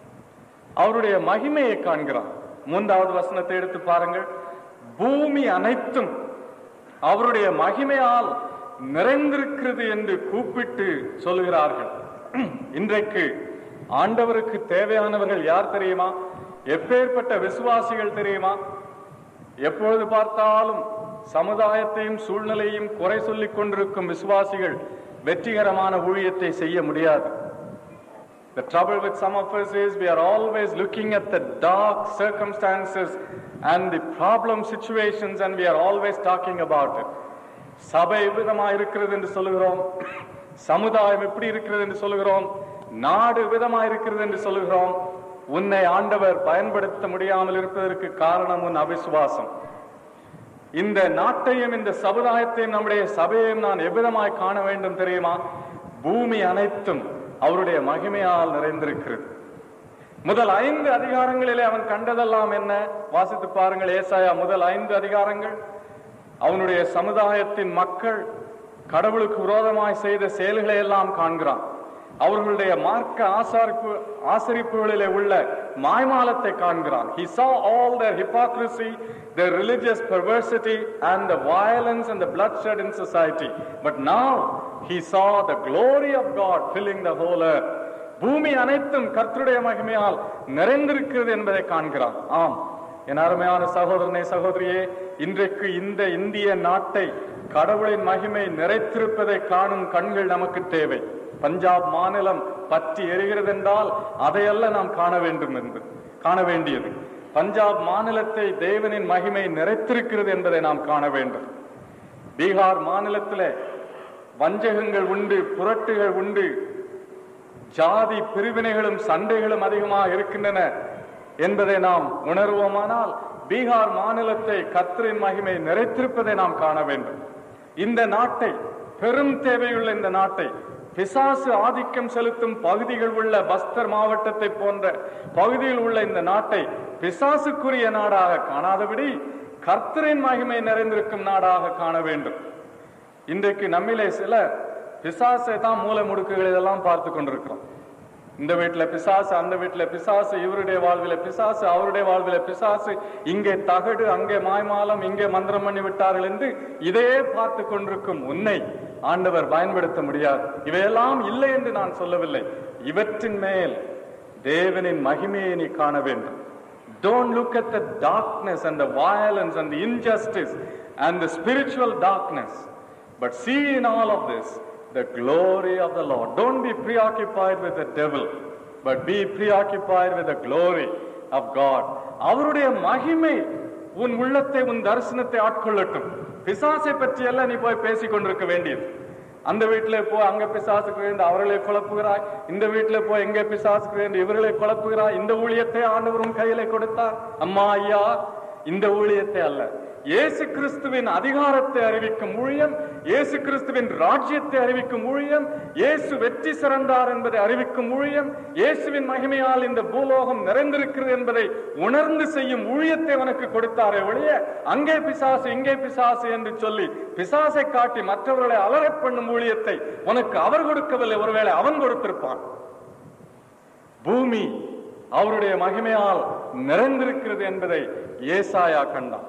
அவருடைய மகிமையை காண்கிறார். மூன்றாவது வசனத்தை எடுத்து பாருங்கள். பூமி அனைத்தும் அவருடைய மகிமையால் நிறைந்திருக்கிறது என்று கூப்பிட்டு சொல்லுகிறார்கள். இன்றைக்கு ஆண்டவருக்கு தேவையானவர்கள் யார் தெரியுமா? எப்பேற்பட்ட விசுவாசிகள் தெரியுமா? எப்பொழுது பார்த்தாலும் சமுதாயத்தையும் சூழ்நிலையும் குறை சொல்லிக் கொண்டிருக்கும் விசுவாசிகள் வெற்றிகரமான ஊழியத்தை செய்ய முடியாது. The trouble with some of us is we are always looking at the dark circumstances and the problem situations and we are always talking about it. சபை விதமாக இருக்கிறது என்று சொல்லுகிறோம், சமுதாயம் எப்படி இருக்கிறது என்று சொல்லுகிறோம், நாடு விதமாக இருக்கிறது என்று சொல்லுகிறோம். உன்னை ஆண்டவர் பயன்படுத்த முடியாமல் இருப்பதற்கு காரணம் உன் அவிசுவாசம். இந்த நாட்டையும் இந்த சமுதாயத்தையும் நம்முடைய சபையையும் நான் எவ்விதமாய் காண வேண்டும் தெரியுமா? பூமி அனைத்தும் அவருடைய மகிமையால் நிறைந்திருக்கிறது. முதல் ஐந்து அதிகாரங்களிலே அவன் கண்டதெல்லாம் என்ன? வாசித்து பாருங்கள். ஏசாயா முதல் ஐந்து அதிகாரங்கள் அவனுடைய சமுதாயத்தின் மக்கள் கடவுளுக்கு விரோதமாய் செய்த செயல்களை எல்லாம் காண்கிறான். அவர்களுடைய மார்க்க ஆசாரிப்பு ஆசரிப்புகளிலே உள்ள மாய்மாலத்தை காண்கிறான். He saw all their hypocrisy, their religious perversity and the violence and the bloodshed in society. But now he saw the glory of God filling the whole earth. பூமி அனைத்தும் கர்த்தருடைய மகிமையால் நிறைந்திருக்கிறது என்பதை காண்கிறான். ஆம், என் அருமையான சகோதரனே, சகோதரியே, இன்றைக்கு இந்த இந்திய நாட்டை கடவுளின் மகிமை நிறைத்திருப்பதை காணும் கண்கள் நமக்கு தேவை. பஞ்சாப் மாநிலம் பற்றி எரிகிறது என்றால் அதையல்ல நாம் காண வேண்டும் என்று காண வேண்டியது. பஞ்சாப் மாநிலத்தை தேவனின் மகிமை நிறைத்திருக்கிறது என்பதை நாம் காண வேண்டும். பீகார் மாநிலத்திலே வஞ்சகங்கள் உண்டு, புரட்டுகள் உண்டு, ஜாதி பிரிவினைகளும் சண்டைகளும் அதிகமாக இருக்கின்றன என்பதை நாம் உணர்வோமானால் பீகார் மாநிலத்தை கர்த்தரின் மகிமை நிறைத்திருப்பதை நாம் காண வேண்டும். இந்த நாட்டை, பெரும் தேவையுள்ள இந்த நாட்டை, பிசாசு ஆதிக்கம் செலுத்தும் பகுதிகள் உள்ள பஸ்தர் மாவட்டத்தை போன்ற பகுதியில் உள்ள இந்த நாட்டை பிசாசுக்குரிய நாடாக காணாதபடி கர்த்தரின் மகிமை நிறைந்திருக்கும் நாடாக காண வேண்டும். இன்றைக்கு நம்மிலே சில பிசாசை தான் மூல முடுக்குகள் இதெல்லாம் பார்த்து கொண்டிருக்கிறோம். இந்த வீட்டுல பிசாசு, அந்த வீட்டுல பிசாசு, இவருடைய வாழ்வில பிசாசு, அவருடைய வாழ்வில பிசாசு, இங்கே தகடு, அங்கே மாய்மாலம், இங்கே மந்திரம் பண்ணி விட்டார்கள் என்று இதையே பார்த்து கொண்டிருக்கும் உன்னை ஆண்டவர் பயன்படுத்த முடியாது. இவையெல்லாம் இல்லை என்று நான் சொல்லவில்லை. இவற்றின் மேல் தேவனின் மகிமையை நீ காண வேண்டும். Don't look at the darkness and the violence and the injustice and the spiritual darkness, but see in all of this the glory of the Lord. Don't be preoccupied with the devil, but be preoccupied with the glory of God. அவருடைய மகிமை உன் உள்ளத்தை, உன் தரிசனத்தை ஆட்கொள்ளட்டும். பிசாசை பற்றி எல்லாம் நீ போய் பேசிக் கொண்டிருக்க வேண்டியது. அந்த வீட்டுல போய் அங்க பிசாசுக்கு வேண்டு அவர்களை குழப்புகிறாய், இந்த வீட்டுல போய் எங்க பிசாசுக்கு வேண்டு இவர்களை குழப்புகிறாய். இந்த ஊழியத்தை ஆண்டவரும் கையில கொடுத்தார். அம்மா ஐயா, இந்த ஊழியத்தை அல்ல, இயேசு கிறிஸ்துவின் அதிகாரத்தை அறிவிக்கும் ஊழியம், இயேசு கிறிஸ்துவின் ராஜ்யத்தை அறிவிக்கும் ஊழியம், இயேசு வெற்றி சிறந்தார் என்பதை அறிவிக்கும் ஊழியம், இயேசுவின் மகிமையால் இந்த பூலோகம் நிறைந்திருக்கிறது என்பதை உணர்ந்து செய்யும் ஊழியத்தை உனக்கு கொடுத்தாரே ஒழிய அங்கே பிசாசு இங்கே பிசாசு என்று சொல்லி பிசாசை காட்டி மற்றவர்களை அலறப் பண்ணும் ஊழியத்தை உனக்கு அவர் கொடுக்கவில்லை. ஒருவேளை அவன் கொடுத்திருப்பான். பூமி அவருடைய மகிமையால் நிறைந்திருக்கிறது என்பதை ஏசாயா கண்டான்.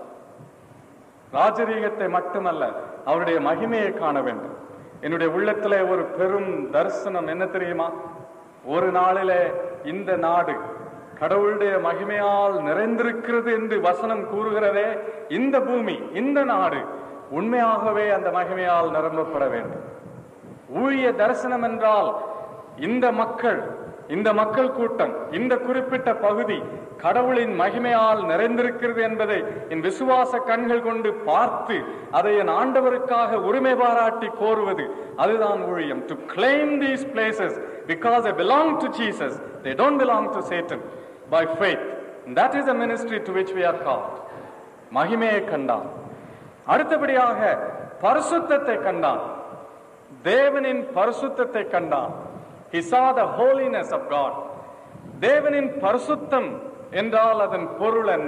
ராஜரீகத்தை மட்டுமல்ல, அவருடைய மகிமையை காண வேண்டும். என்னுடைய உள்ளத்திலே ஒரு பெரும் தரிசனம் என்ன தெரியுமா? ஒரு நாளிலே இந்த நாடு கடவுளுடைய மகிமையால் நிறைந்திருக்கிறது என்று வசனம் கூறுகிறதே, இந்த பூமி, இந்த நாடு உண்மையாகவே அந்த மகிமையால் நிரம்பப்பட வேண்டும். ஊழிய தரிசனம் என்றால் இந்த மக்கள், இந்த மக்கள் கூட்டம், இந்த குறிப்பிட்ட பகுதி கடவுளின் மகிமையால் நிறைந்திருக்கிறது என்பதை என் விசுவாச கண்கள் கொண்டு பார்த்து அதை என் ஆண்டவருக்காக உரிமை பாராட்டி கோருவது, அதுதான் ஊழியம். To claim these places because they belong to Jesus, they don't belong to Satan, by faith. And that is the ministry to which we are called. மகிமையை கண்டான். அடுத்தபடியாக பரிசுத்தத்தை கண்டான். தேவனின் பரிசுத்தத்தை கண்டான். He saw the holiness of God. தேவனின் பரிசுத்தம் என்றால் அதன் பொருள் என்ன?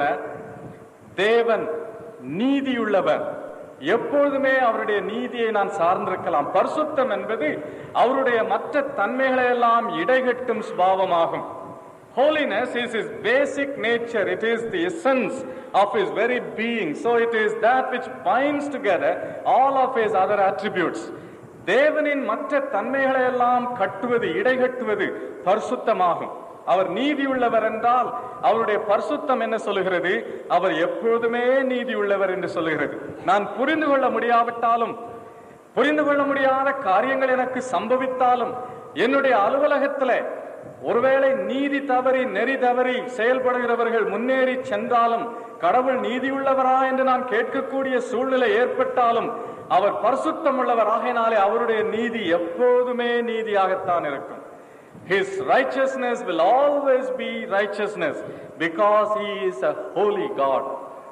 தேவன் நீதியுள்ளவர். எப்பொழுதுமே அவருடைய நீதியை நான் சார்ந்திருக்கலாம். பரிசுத்தம் என்பது அவருடைய மற்ற தன்மைகளை எல்லாம் இடைகட்டும் சுபாவமாகும். Holiness is his basic nature. It is the essence of his very being. So it is that which binds together all of his other attributes. தேவனின் மற்ற தன்மைகளை எல்லாம் கட்டுவது, இடைகட்டுவது பரிசுத்தமாகும். அவர் நீதியுள்ளவர் என்றால் அவருடைய பரிசுத்தம் என்ன சொல்லுகிறது? அவர் எப்பொழுதுமே நீதியுள்ளவர் என்று சொல்லுகிறது. நான் புரிந்து கொள்ள முடியாவிட்டாலும், புரிந்து கொள்ள முடியாத காரியங்கள் எனக்கு சம்பவித்தாலும், என்னுடைய அலுவலகத்தில் ஒருவேளை நீதி தவறி நெறி தவறி செயல்படுகிறவர்கள் முன்னேறி சென்றாலும், கடவுள் நீதியுள்ளவரா என்று நான் கேட்கக்கூடிய சூழ்நிலை ஏற்பட்டாலும், அவர் பரிசுத்தம் உள்ளவர் ஆகையினாலே அவருடைய நீதி எப்போதுமே நீதியாகத்தான் இருக்கும். His righteousness will always be righteousness because he is a holy God.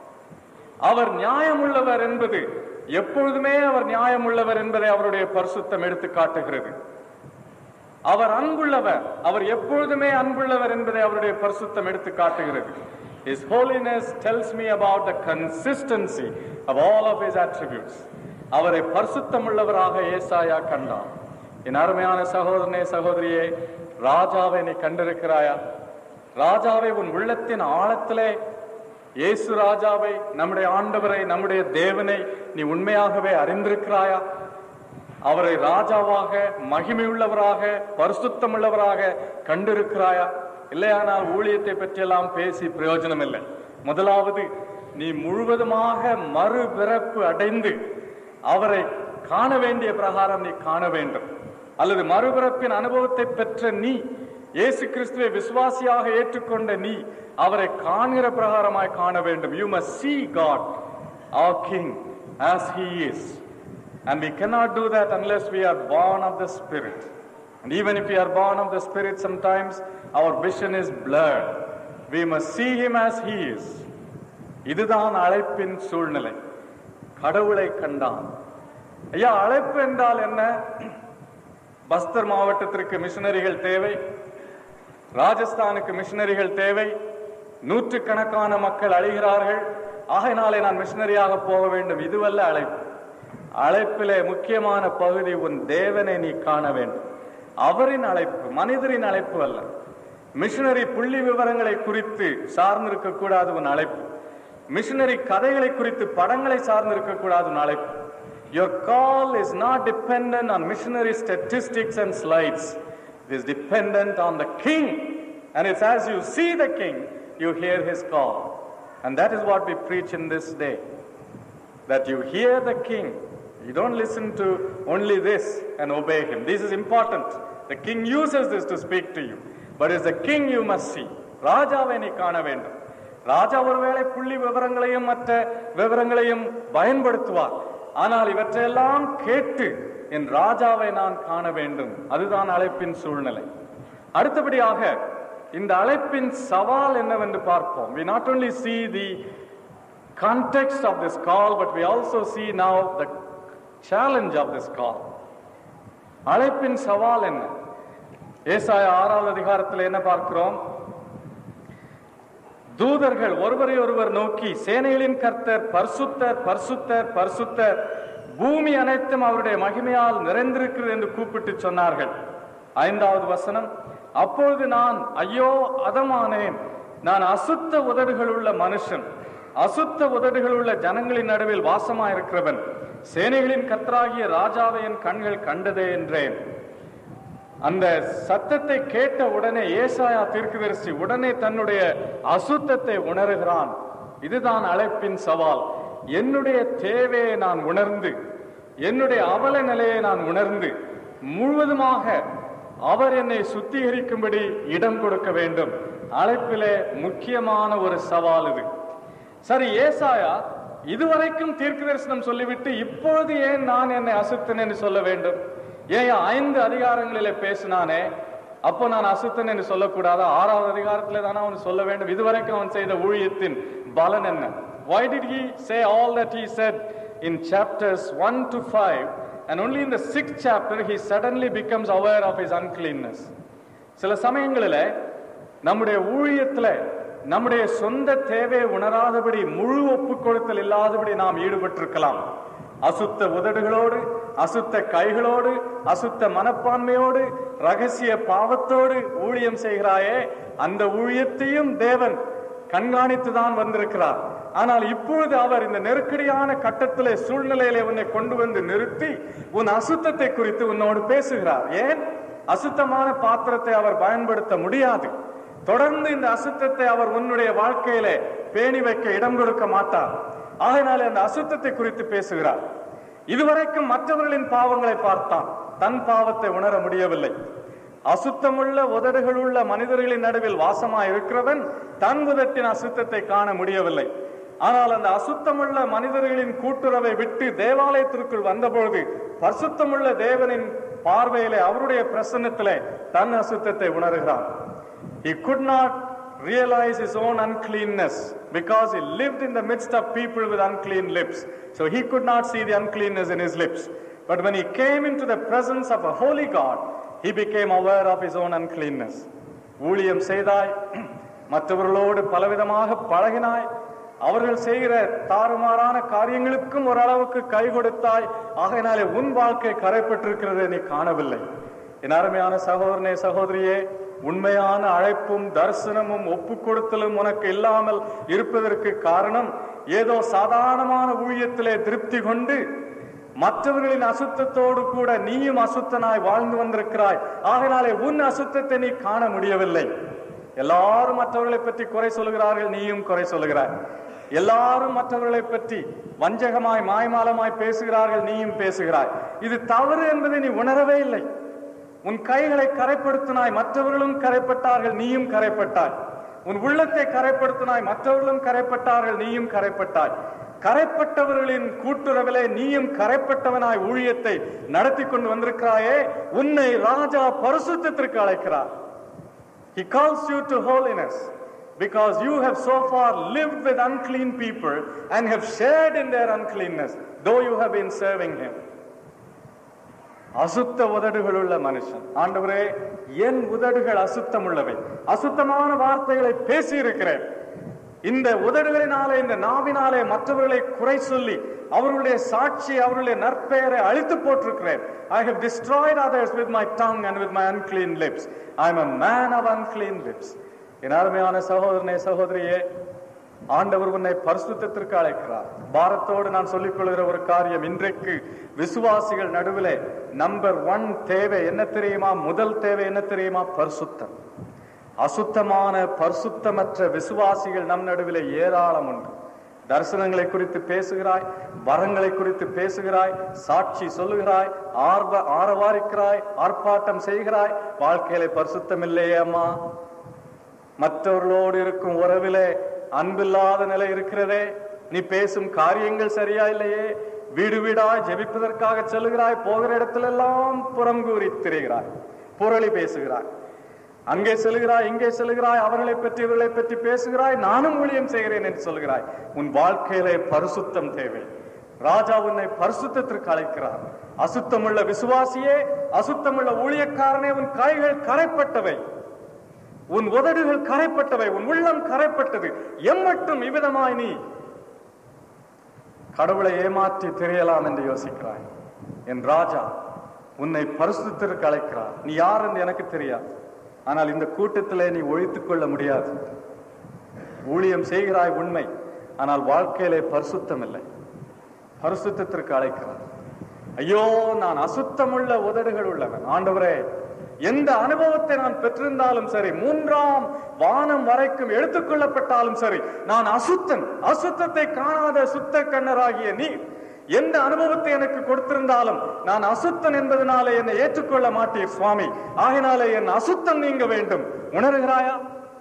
அவர் நியாயமுள்ளவர் என்பது, எப்பொழுதுமே அவர் நியாயமுள்ளவர் என்பதை அவருடைய பரிசுத்தம் எடுத்து காட்டுகிறது. அவர் அன்புள்ளவர், அவர் எப்பொழுதுமே அன்புள்ளவர் என்பதை அவருடைய பரிசுத்தம் எடுத்து காட்டுகிறது. His holiness tells me about the consistency of all of his attributes. அவரை பரிசுத்தம் உள்ளவராக ஏசாயா கண்டான். என் அருமையான சகோதரனே, சகோதரியே, ராஜாவை நீ கண்டிருக்கிறாயா? ராஜாவை உன் உள்ளத்தின் ஆழத்திலே, இயேசு ராஜாவை, நம்முடைய ஆண்டவரை, நம்முடைய தேவனை நீ உண்மையாகவே அறிந்திருக்கிறாயா? அவரை ராஜாவாக, மகிமையுள்ளவராக, பரிசுத்தம் உள்ளவராக கண்டிருக்கிறாயா? இல்லையானால் ஊழியத்தை பற்றியெல்லாம் பேசி பிரயோஜனம் இல்லை. முதலாவது, நீ முழுவதுமாக மறுபிறப்பு அடைந்து அவரை காண வேண்டிய பிரகாரம் நீ காண வேண்டும். அல்லது மறுபிறப்பின் அனுபவத்தை பெற்ற நீ, இயேசு கிறிஸ்துவை விசுவாசியாக ஏற்றுக்கொண்ட நீ அவரை காண்கிற பிரகாரமாய் காண வேண்டும். You must see God, our King, as he is. And we cannot do that unless we are born of the Spirit. And even if we are born of the Spirit, sometimes our vision is blurred. We must see him as he is. இதுதான் அழைப்பின் சூழ்நிலை. கடவுளை கண்டான். ஐயா, அழைப்பு என்றால் என்ன? பஸ்தர் மாவட்டத்திற்கு மிஷனரிகள் தேவை, ராஜஸ்தானுக்கு மிஷனரிகள் தேவை, நூற்றுக்கணக்கான மக்கள் அழைகிறார்கள், ஆகையினாலே நான் மிஷனரியாக போக வேண்டும். இதுவல்ல அழைப்பு. அழைப்பிலே முக்கியமான பகுதி உன் தேவனை நீ காண வேண்டும். அவரின் அழைப்பு, மனிதரின் அழைப்பு அல்ல. மிஷனரி புள்ளி விவரங்களை குறித்து சார்ந்திருக்க கூடாது உன் அழைப்பு. மிஷனரி கதைகளை குறித்து படங்களை சார்ந்திருக்க கூடாது உன் அழைப்பு. Your call is not dependent on missionary statistics and slides. It is dependent on the King. And it's as you see the King, you hear his call. And that is what we preach in this day. That you hear the King. You don't listen to only this and obey him. This is important. The King uses this to speak to you. But it's the King you must see. ராஜாவை நீ காண வேண்டும். ராஜா ஒருவேளை புள்ளி விவரங்களையும் மற்ற விவரங்களையும் பயன்படுத்துவார். ஆனால் இவற்றையெல்லாம் கேட்டு என் ராஜாவை நான் காண வேண்டும். அதுதான் அழைப்பின் சூழ்நிலை. அடுத்தபடியாக இந்த அழைப்பின் சவால் என்னவென்று பார்ப்போம். We not only see the context of this call, but we also see now the challenge of this call. அழைப்பின் சவால் என்ன? ஏசாயா ஆறாவது அதிகாரத்தில் என்ன பார்க்கிறோம்? தூதர்கள் ஒருவரை ஒருவர் நோக்கி, சேனைகளின் கர்த்தர் பரிசுத்தர், பரிசுத்தர், பரிசுத்தர், பூமி அனைத்தும் அவருடைய மகிமையால் நிறைந்திருக்கிறது என்று கூப்பிட்டு சொன்னார்கள். ஐந்தாவது வசனம், அப்பொழுது நான் ஐயோ அதமானேன், நான் அசுத்த உதடுகள் உள்ள மனுஷன், அசுத்த உதடுகள் உள்ள ஜனங்களின் நடுவில் வாசமாயிருக்கிறவன், சேனைகளின் கர்த்தராகிய ராஜாவை என் கண்கள் கண்டதே என்றேன். அந்த சத்தத்தை கேட்ட உடனே ஏசாயா தீர்க்கதரிசி உடனே தன்னுடைய அசுத்தத்தை உணர்கிறான். இதுதான் அழைப்பின் சவால். என்னுடைய தேவையை நான் உணர்ந்து, என்னுடைய அவல நிலையை நான் உணர்ந்து, முழுவதுமாக அவர் என்னை சுத்திகரிக்கும்படி இடம் கொடுக்க வேண்டும். அழைப்பிலே முக்கியமான ஒரு சவால் இது. சரி, ஏசாயா இதுவரைக்கும் தீர்க்க தரிசனம் சொல்லிவிட்டு இப்பொழுது ஏன் நான் என்னை அசுத்தன் என்று சொல்ல வேண்டும்? ஏன் ஐந்து அதிகாரங்களிலே பேசினானே, அப்போ நான் அசுத்தன் என்று சொல்லக்கூடாதா? ஆறாவது அதிகாரத்திலே தானே அவன் சொல்ல வேண்டும். இதுவரைக்கும் அவன் செய்த ஊழியத்தின் பலன் என்ன? Why did he say all that he said in chapters one to five, and only in the sixth chapter he suddenly becomes aware of his uncleanness? சில சமயங்களிலே நம்முடைய ஊழியத்துல நம்முடைய சொந்த தேவையை உணராதபடி, முழு ஒப்பு கொடுத்தல் இல்லாதபடி நாம் ஈடுபட்டிருக்கலாம். அசுத்த உதடுகளோடு, அசுத்த கைகளோடு, அசுத்த மனப்பான்மையோடு, ரகசிய பாவத்தோடு ஊழியம் செய்கிறாயே, அந்த ஊழியத்தையும் தேவன் கண்காணித்துதான் வந்திருக்கிறார். ஆனால் இப்பொழுது அவர் இந்த நெருக்கடியான கட்டத்திலே, சூழ்நிலையிலே உன்னை கொண்டு வந்து நிறுத்தி உன் அசுத்தத்தை குறித்து உன்னோடு பேசுகிறார். ஏன்? அசுத்தமான பாத்திரத்தை அவர் பயன்படுத்த முடியாது. தொடர்ந்து இந்த அசுத்தத்தை அவர் உன்னுடைய வாழ்க்கையிலே பேணி வைக்க இடம் கொடுக்க மாட்டார். ஆகையினாலே அந்த அசுத்தத்தை குறித்து பேசுகிறார். இதுவரைக்கும் மற்றவர்களின் பாவங்களை பார்த்தான், தன் பாவத்தை உணர முடியவில்லை. அசுத்தமுள்ள உதடுகள் உள்ள மனிதர்களின் நடுவில் வாசமாய் இருக்கிறவன் தன் உதட்டின் அசுத்தத்தை காண முடியவில்லை. ஆனால் அந்த அசுத்தமுள்ள மனிதர்களின் கூட்டுறவை விட்டு தேவாலயத்திற்குள் வந்தபொழுது பரிசுத்தமுள்ள தேவனின் பார்வையிலே, அவருடைய பிரசன்னத்திலே தன் அசுத்தத்தை உணர்கிறான். He could not realize his own uncleanness because he lived in the midst of people with unclean lips. So he could not see the uncleanness in his lips. But when he came into the presence of a holy God, he became aware of his own uncleanness. ஊழியம் செய்தாய், மற்றவர்களோடு பலவிதமாக பழகினாய், அவர்கள் செய்கிற தாறுமாறான காரியங்களுக்கும் ஓரளவுக்கு கை கொடுத்தாய். ஆகையினாலே உன் வாழ்க்கை கரைப்பட்டிருக்கிறதை நீ காணவில்லை. என் அருமையான சகோதரனே, சகோதரியே, உண்மையான அழைப்பும் தரிசனமும் ஒப்பு கொடுத்தலும் உனக்கு இல்லாமல் இருப்பதற்கு காரணம், ஏதோ சாதாரணமான ஊழியத்திலே திருப்தி கொண்டு மற்றவர்களின் அசுத்தத்தோடு கூட நீயும் அசுத்தனாய் வாழ்ந்து வந்திருக்கிறாய். ஆகையினாலே உன் அசுத்தத்தை நீ காண முடியவில்லை. எல்லாரும் மற்றவர்களை பற்றி குறை சொல்கிறார்கள், நீயும் குறை சொல்லுகிறாய். எல்லாரும் மற்றவர்களை பற்றி வஞ்சகமாய் மாய்மாலமாய் பேசுகிறார்கள், நீயும் பேசுகிறாய். இது தவறு என்பதை நீ உணரவே இல்லை. உன் கைகளை கரைப்படுத்தினாய், மற்றவர்களும் கரைப்பட்டார்கள், நீயும் கரைப்பட்டாய். உன் உள்ளத்தை கரைப்படுத்தினாய், மற்றவர்களும் கரைப்பட்டார்கள், நீயும் கரைப்பட்டாய். கரைப்பட்டவர்களின் கூட்டுறவிலே நீயும் கரைப்பட்டவனாய் ஊழியத்தை நடத்தி கொண்டு வந்திருக்கிறாயே. உன்னை ராஜா பரிசுத்தத்திற்கு அழைக்கிறார். He calls you to holiness because you have so far lived with unclean people and have shared in their uncleanness, though you have been serving him. அசுத்த உதடுகள் உள்ள மனுஷன், ஆண்டவரே என் உதடுகள் அசுத்தம் உள்ளவை, அசுத்தமான வார்த்தைகளை பேசி இருக்கிறேன். இந்த உதடுகளினாலே, இந்த நாவினாலே மற்றவர்களை குறை சொல்லி அவர்களுடைய சாட்சி, அவர்களுடைய நற்பெயரை அழித்து போட்டிருக்கிறேன். I have destroyed others with my tongue and with my unclean lips. I am a man of unclean lips. என் அருமையான சகோதரனே, சகோதரியே, ஆண்டவர் உன்னை பரிசுத்தத்திற்கு அழைக்கிறார். பாரத்தோடு நான் சொல்லிக் கொள்கிற ஒரு காரியம், இன்றைக்கு விசுவாசிகள் நடுவிலே நம்பர் ஒன் தேவை என்ன தெரியுமா? முதல் தேவை என்ன தெரியுமா? பரிசுத்தம். அசுத்தமான பரிசுத்தமற்ற விசுவாசிகள் நம் நடுவிலே ஏராளம் உண்டு. தரிசனங்களை குறித்து பேசுகிறாய், வரங்களை குறித்து பேசுகிறாய், சாட்சி சொல்லுகிறாய், ஆர்வ ஆரவாரிக்கிறாய், ஆர்ப்பாட்டம் செய்கிறாய். வாழ்க்கையிலே பரிசுத்தம் இல்லையே அம்மா. மற்றவர்களோடு இருக்கும் உறவிலே அன்பில்லாத நிலை இருக்கிறதே. நீ பேசும் காரியங்கள் சரியா இல்லையே. வீடு வீடாய் ஜெபிப்பதற்காக செல்லுகிறாய், போகிற இடத்திலெல்லாம் புறம் கூறி திரிகிறாய், புரளி பேசுகிறாய். அங்கே செல்கிறாய், இங்கே செல்கிறாய், அவர்களை பற்றி இவர்களை பற்றி பேசுகிறாய், நானும் ஊழியம் செய்கிறேன் என்று சொல்கிறாய். உன் வாழ்க்கையிலே பரிசுத்தம் தேவை. ராஜா உன்னை பரிசுத்தத்திற்கு அழைக்கிறார். அசுத்தமுள்ள விசுவாசியே, அசுத்தமுள்ள ஊழியக்காரனே, உன் கைகள் கரைப்பட்டவை, உன் உதடுகள் கரைப்பட்டவை, உன் உள்ளம் கரைப்பட்டது. எம்மட்டும் இவ்விதமாய் நீ கடவுளை ஏமாற்றி தெரியலாம் என்று யோசிக்கிறாய். என் ராஜா உன்னை பரிசுத்தத்திற்கு அழைக்கிறார். நீ யார் என்று எனக்கு தெரியாது. ஆனால் இந்த கூட்டத்திலே நீ ஒழித்துக் கொள்ள முடியாது. ஊழியம் செய்கிறாய் உண்மை, ஆனால் வாழ்க்கையிலே பரிசுத்தம் இல்லை. பரிசுத்தத்திற்கு அழைக்கிறார். ஐயோ, நான் அசுத்தமுள்ள உதடுகள் உள்ளவன். ஆண்டவரே, எந்த அனுபவத்தை நான் பெற்றிருந்தாலும் சரி, மூன்றாம் வானம் வரைக்கும் எடுத்துக்கொள்ளப்பட்டாலும் சரி, நான் அசுத்தன். அசுத்தத்தை காணாத சுத்த கண்ணராகிய நீ எந்த அனுபவத்தை எனக்கு கொடுத்திருந்தாலும் நான் அசுத்தன் என்பதனாலே என்னை ஏற்றுக்கொள்ள மாட்டீர் சுவாமி. ஆகினாலே என் அசுத்தம் நீங்க வேண்டும். உணர்கிறாயா?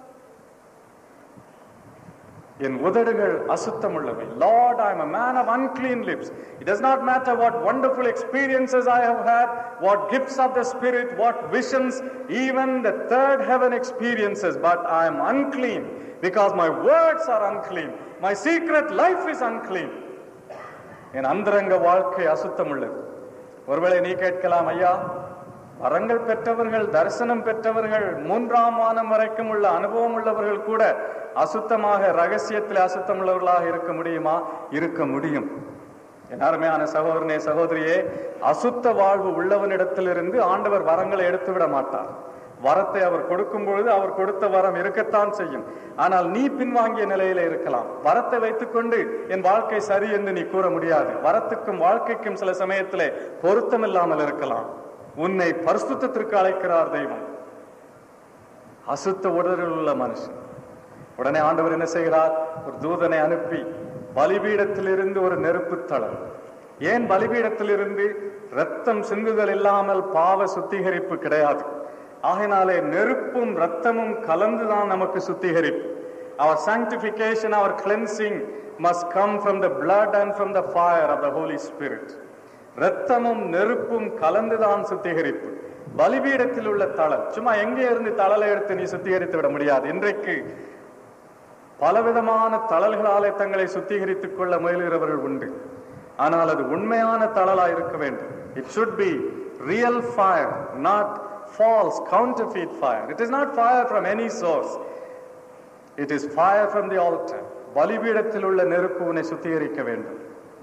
என் உதடுகள் அசுத்தம் உள்ளவை. Lord, I am a man of unclean lips. It does not matter what wonderful experiences I have had, what gifts of the Spirit, what visions, even the third heaven experiences, but I am unclean because my words are unclean. My secret life is unclean. என் அந்தரங்க வாழ்க்கை அசுத்தம் உள்ளது. ஒருவேளை நீ கேட்கலாம், ஐயா, வரங்கள் பெற்றவர்கள், தரிசனம் பெற்றவர்கள், மூன்றாம் வானம் வரைக்கும் உள்ள அனுபவம் உள்ளவர்கள் கூட அசுத்தமாக, ரகசியத்தில் அசுத்தம் உள்ளவர்களாக இருக்க முடியுமா? இருக்க முடியும். என் அருமையான சகோதரனே, சகோதரியே, அசுத்த வாழ்வு உள்ளவனிடத்திலிருந்து ஆண்டவர் வரங்களை எடுத்து விட மாட்டார். வரத்தை அவர் கொடுக்கும் பொழுது அவர் கொடுத்த வரம் இருக்கத்தான் செய்யும். ஆனால் நீ பின்வாங்கிய நிலையில இருக்கலாம். வரத்தை வைத்துக் கொண்டு என் வாழ்க்கை சரி என்று நீ கூற முடியாது. வரத்துக்கும் வாழ்க்கைக்கும் சில சமயத்திலே பொருத்தம் இல்லாமல் இருக்கலாம். உன்னை பரிசுத்தத்திற்கு அழைக்கிறார் தெய்வம். அசுத்த உடலில் உள்ள மனுஷன். உடனே ஆண்டவர் என்ன செய்கிறார்? ஒரு தூதனை அனுப்பி பலிபீடத்திலிருந்து ஒரு நெருப்பு தளம். ஏன் பலிபீடத்திலிருந்து? இரத்தம் சிந்துதல் இல்லாமல் பாவ சுத்திகரிப்பு கிடையாது. ஆகினாலே நெருப்பும் இரத்தமும் கலந்துதான் நமக்கு சுத்திகரிப்பு. Our sanctification, our cleansing must come from the blood and from the fire of the Holy Spirit. இரத்தமும் நெருப்பும் கலந்துதான் சுத்திகரிப்பு. பலிபீடத்தில் உள்ள தளல் சும்மா எங்கே இருந்து தளலை எடுத்து நீ சுத்திகரித்து விட முடியாது. இன்றைக்கு பலவிதமான தளல்களாலே தங்களை சுத்திகரித்துக் கொள்ள முயல்கிறவர்கள் உண்டு. ஆனால் அது உண்மையான தளலா இருக்க வேண்டும். It should be real fire, not false counterfeit fire. It is not fire from any source. It is fire from the altar. பலிபீடத்தில் உள்ள நெருப்பு உன்னை சுத்திகரிக்க வேண்டும்.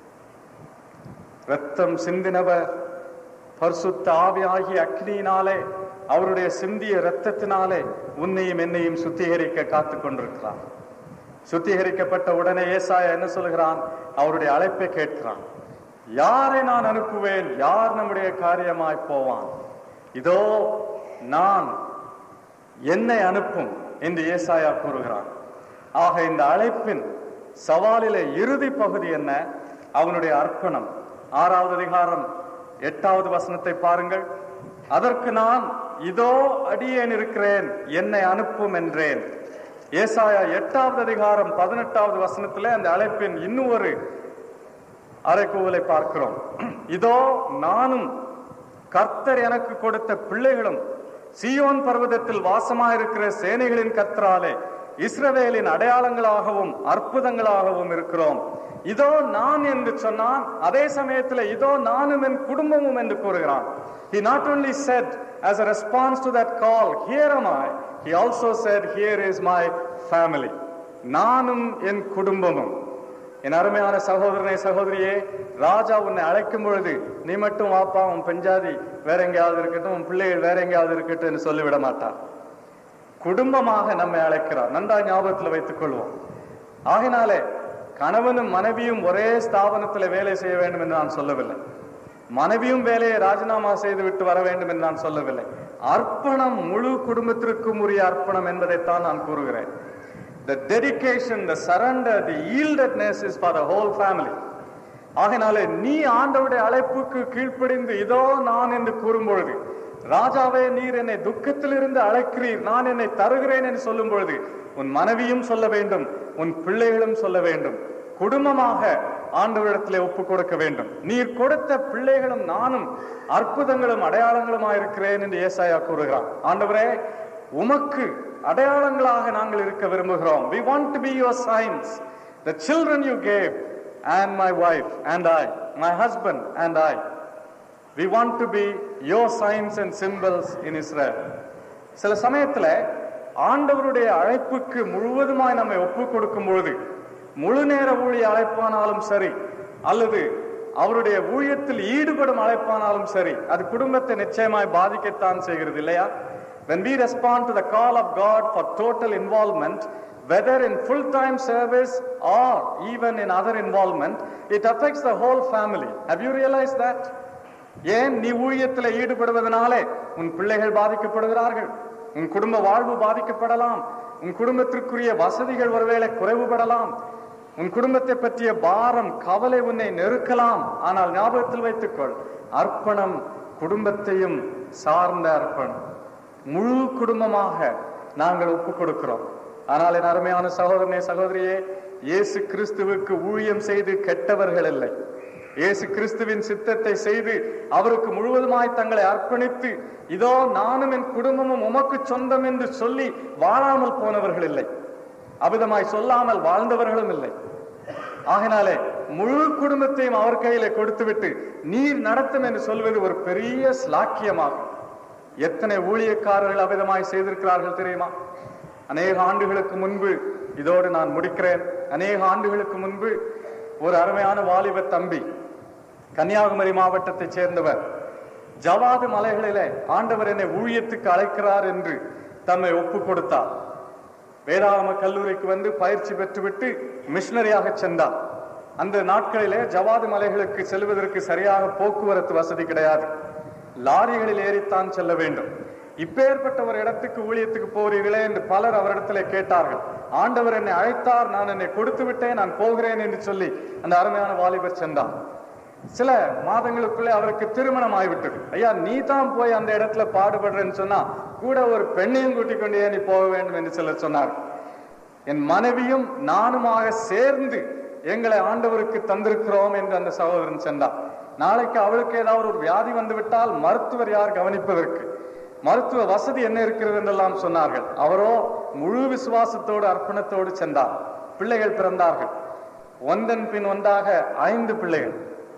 இரத்தம் சிந்தினவர் பரிசுத்த ஆவியாகிய அக்னியினாலே, அவருடைய சிந்திய இரத்தத்தினாலே உன்னையும் என்னையும் சுத்திகரிக்க காத்து கொண்டிருக்கிறார். சுத்திகரிக்கப்பட்ட உடனே ஏசாயா என்ன சொல்கிறான்? அவருடைய அழைப்பை கேட்கிறான். யாரை நான் அனுப்புவேன்? யார் நம்முடைய காரியமாய் போவான்? இதோ நான், என்னை அனுப்பும் என்று ஏசாயா கூறுகிறான். ஆக இந்த அழைப்பின் சவாலிலே இறுதி பகுதி என்ன? அவனுடைய அர்ப்பணம். ஆறாவது அதிகாரம் எட்டாவது வசனத்தை பாருங்கள். அதற்கு நான், இதோ அடியேன் இருக்கிறேன், என்னை அனுப்பும் என்றேன். ஏசாயா எட்டாவது அதிகாரம் பதினெட்டாவது வசனத்திலே அந்த அழைப்பின் இன்னும் ஒரு அறைகூவலை பார்க்கிறோம். இதோ நானும் கர்த்தர் எனக்கு கொடுத்த பிள்ளைகளும் சீயோன் பர்வதத்தில் வாசமாயிருக்கிற சேனைகளின் கர்த்தராலே இஸ்ரவேலின் அடையாளங்களாகவும் அற்புதங்களாகவும் இருக்கிறோம். இதோ நான் என்று சொன்னான். அதே சமயத்தில் இதோ நானும் என் குடும்பமும் என்று கூறுகிறான். He not only said as a response to that call, here am I, he also said, here is my family. நானும் என் குடும்பமும். என் அருமையான சகோதரனே, சகோதரியே, ராஜா உன்னை அழைக்கும் பொழுது நீ மட்டும் வாப்பா, உன் பெஞ்சாதி வேற எங்கேயாவது இருக்கட்டும், உன் பிள்ளைகள் வேற எங்கேயாவது இருக்கட்டும் என்று சொல்லிவிட மாட்டார். குடும்பமாக நம்மை அழைக்கிறார். நன்றாக ஞாபகத்தில் வைத்துக் கொள்வோம். ஆகினாலே கணவனும் மனைவியும் ஒரே ஸ்தாபனத்தில் வேலை செய்ய வேண்டும் என்று நான் சொல்லவில்லை. மனைவியும் வேலையை ராஜினாமா செய்து விட்டு வர வேண்டும் என்று நான் சொல்லவில்லை. அர்ப்பணம் முழு குடும்பத்திற்கும் உரிய அர்ப்பணம் என்பதைத்தான் நான் கூறுகிறேன். The dedication, the surrender, the yieldedness is for the whole family. ஆகினாலே நீ ஆண்டவருடைய அழைப்புக்கு கீழ்ப்படிந்து இதோ நான் என்று கூறும் பொழுது, ராஜாவே நீர் என்னை துக்கத்திலிருந்து அழைக்கிறீர், நான் என்னை தருகிறேன் என்று சொல்லும் பொழுது உன் மனைவியும் சொல்ல வேண்டும், உன் பிள்ளைகளும் சொல்ல வேண்டும். குடும்பமாக ஆண்டவரிடத்திலே ஒப்பு கொடுக்க வேண்டும். நீர் கொடுத்த பிள்ளைகளும் நானும் அற்புதங்களும் அடையாளங்களுமா இருக்கிறேன் என்று ஏசாயா கூறுகிறான். ஆண்டவரே, உமக்கு அடையாளங்களாக நாங்கள் இருக்க விரும்புகிறோம். We want to be your signs. The children you gave and my wife and I, my husband and I, we want to be your signs and symbols in Israel. சில சமயத்துல ஆண்டவருடைய அழைப்புக்கு முழுவதுமாய் நம்மை ஒப்பு கொடுக்கும் பொழுது, முழு நேர ஊழிய அழைப்பானாலும் சரி அல்லது அவருடைய ஊழியத்தில் ஈடுபடும் அழைப்பானாலும் சரி, அது குடும்பத்தை நிச்சயமாய் பாதிக்கத்தான் செய்கிறது இல்லையா? When we respond to the call of God for total involvement, whether in full-time service or even in other involvement, it affects the whole family. Have you realized that? ஏன் நீ ஊழியத்தில் ஈடுபடுவதனாலே உன் பிள்ளைகள் பாதிக்கப்படுகிறார்கள், உன் குடும்ப வாழ்வு பாதிக்கப்படலாம், உன் குடும்பத்திற்குரிய வசதிகள் ஒருவேளை குறைவுபடலாம், உன் குடும்பத்தை பற்றிய பாரம் கவலை உன்னை நெருக்கலாம். ஆனால் ஞாபகத்தில் வைத்துக்கொள், அர்ப்பணம் குடும்பத்தையும் சார்ந்த அர்ப்பணம். முழு குடும்பமாக நாங்கள் ஒப்புக் கொடுக்கிறோம். ஆனால் என் அருமையான சகோதரனே சகோதரியே, இயேசு கிறிஸ்துவுக்கு ஊழியம் செய்து கெட்டவர்கள் இல்லை. இயேசு கிறிஸ்துவின் சித்தத்தை செய்து அவருக்கு முழுவதுமாய் தங்களை அர்ப்பணித்து இதோ நானும் என் குடும்பமும் உமக்கு சொந்தம் என்று சொல்லி வாழாமல் போனவர்கள் இல்லை, அபிதமாய் சொல்லாமல் வாழ்ந்தவர்களும் இல்லை. ஆகினாலே முழு குடும்பத்தையும் அவர் கையில கொடுத்துவிட்டு நீர் நடத்தும் என்று சொல்வது ஒரு பெரிய ஸ்லாக்கியமாகும். எத்தனை ஊழியக்காரர்கள் அபிதமாய் செய்திருக்கிறார்கள் தெரியுமா? அநேக ஆண்டுகளுக்கு முன்பு, இதோடு நான் முடிக்கிறேன், அநேக ஆண்டுகளுக்கு முன்பு ஒரு அருமையான வாலிப தம்பி, கன்னியாகுமரி மாவட்டத்தை சேர்ந்தவர், ஜவாது மலைகளிலே ஆண்டவர் என்னை ஊழியத்துக்கு அழைக்கிறார் என்று தம்மை ஒப்பு கொடுத்தார். வேதாகம கல்லூரிக்கு வந்து பயிற்சி பெற்றுவிட்டு மிஷனரியாக சென்றார். அந்த நாட்களிலே ஜவாது மலைகளுக்கு செல்வதற்கு சரியாக போக்குவரத்து வசதி கிடையாது, லாரிகளில் ஏறித்தான் செல்ல வேண்டும். இப்பேற்பட்ட ஒரு இடத்துக்கு ஊழியத்துக்கு போகிறீர்களே என்று பலர் அவரிடத்திலே கேட்டார்கள். ஆண்டவர் என்னை அழைத்தார், நான் என்னை கொடுத்து விட்டேன், நான் போகிறேன் என்று சொல்லி அந்த அருமையான வாலிபர் சென்றார். சில மாதங்களுக்குள்ளே அவருக்கு திருமணம் ஆகிவிட்டது. ஐயா, நீ தான் போய் அந்த இடத்துல பாடுபடுறேன்னு சொன்னா கூட ஒரு பெண்ணையும் கூட்டிக் கொண்டே நீ போக வேண்டும் என்று சிலர் சொன்னார். என் மனைவியும் நானுமாக சேர்ந்து எங்களை ஆண்டவருக்கு தந்திருக்கிறோம் என்று அந்த சகோதரன் சென்றார். நாளைக்கு அவளுக்கு ஏதாவது ஒரு வியாதி வந்து விட்டால் மருத்துவர் யார் கவனிப்பதற்கு, மருத்துவ வசதி என்ன இருக்கிறது என்றெல்லாம் சொன்னார்கள். அவரோ முழு விசுவாசத்தோடு அர்ப்பணத்தோடு சென்றார். பிள்ளைகள் பிறந்தார்கள், ஒன்றன் பின் ஒன்றாக ஐந்து பிள்ளைகள்.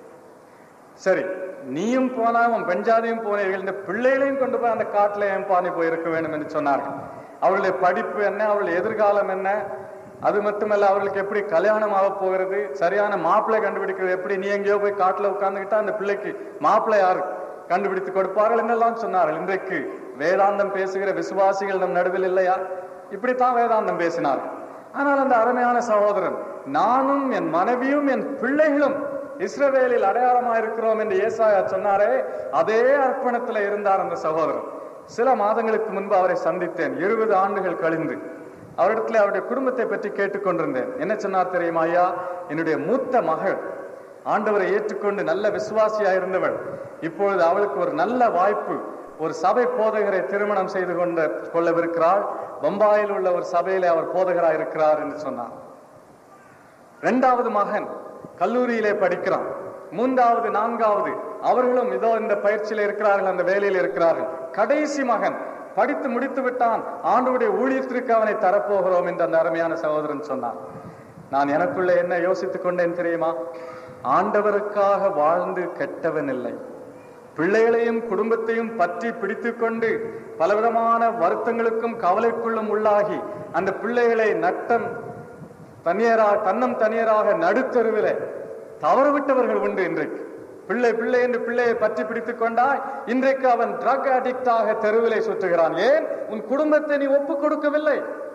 சரி, நீயும் போனா உன் பெண்ஜாதியும் போனீர்கள், இந்த பிள்ளைகளையும் கொண்டு போய் அந்த காட்டுல ஏன் பானி போயிருக்க வேண்டும் என்று சொன்னார்கள். அவர்களுடைய படிப்பு என்ன, அவர்களுடைய எதிர்காலம் என்ன, அது மட்டுமல்ல அவர்களுக்கு எப்படி கல்யாணம் ஆக போகிறது, சரியான மாப்பிள்ளை கண்டுபிடிக்கிறது எப்படி, நீ எங்கேயோ போய் காட்டுல உட்கார்ந்துக்கிட்டா அந்த பிள்ளைக்கு மாப்பிள்ளை யாரு கண்டுபிடித்து கொடுப்பார்கள் என்னெல்லாம் சொன்னார்கள். இன்றைக்கு வேதாந்தம் பேசுகிற விசுவாசிகள் நம் நடுவில் இல்லையா? இப்படித்தான் வேதாந்தம் பேசினார்கள். ஆனால் அந்த அருமையான சகோதரன், நானும் என் மனைவியும் என் பிள்ளைகளும் இஸ்ரவேலில் அடையாளமா இருக்கிறோம் என்று ஏசாயா சொன்னாரே, அதே அர்ப்பணத்துல இருந்தார் அந்த சகோதரன். சில மாதங்களுக்கு முன்பு அவரை சந்தித்தேன், இருபது ஆண்டுகள் கழிந்து. அவரிடத்துல அவருடைய குடும்பத்தை பற்றி கேட்டுக்கொண்டிருந்தேன். என்ன சொன்னார் தெரியுமா? ஐயா, என்னுடைய மூத்த மகள் ஆண்டவரை ஏற்றுக்கொண்டு நல்ல விசுவாசியா இருந்தவள், இப்பொழுது அவளுக்கு ஒரு நல்ல வாய்ப்பு, ஒரு சபை போதகரை திருமணம் செய்து கொண்ட கொள்ளவிருக்கிறாள். பம்பாயில் உள்ள ஒரு சபையிலே அவர் போதகராக இருக்கிறார் என்று சொன்னார். இரண்டாவது மகன் கல்லூரியிலே படிக்கிறான். மூன்றாவது நான்காவது அவர்களும் இதோ இந்த பயிற்சியில இருக்கிறார்கள், அந்த வேலையில் இருக்கிறார்கள். கடைசி மகன் படித்து முடித்து விட்டான், ஆண்டவருடைய ஊழியத்திற்கு அவனை தரப்போகிறோம் என்று அந்த அருமையான சகோதரன் சொன்னார். நான் எனக்குள்ள என்ன யோசித்துக் கொண்டேன் தெரியுமா? ஆண்டவருக்காக வாழ்ந்து கெட்டவன் இல்லை. பிள்ளைகளையும் குடும்பத்தையும் பற்றி பிடித்து கொண்டு பலவிதமான வருத்தங்களுக்கும் கவலைக்குள்ளும் உள்ளாகி அந்த பிள்ளைகளை நட்டம் தனியராக தன்னம் தனியராக நடுத்தருவிலே தவறவிட்டவர்கள் உண்டு. இன்றைக்கு பிள்ளை பிள்ளை என்று பிள்ளையை பற்றி பிடித்துக் கொண்டாய், இன்றைக்கு அவன் ட்ரக் அடிக்டாக தெருவிலே சுற்றுகிறான். ஏன்? உன் குடும்பத்தை நீ ஒப்புக் கொடுக்கவில்லை.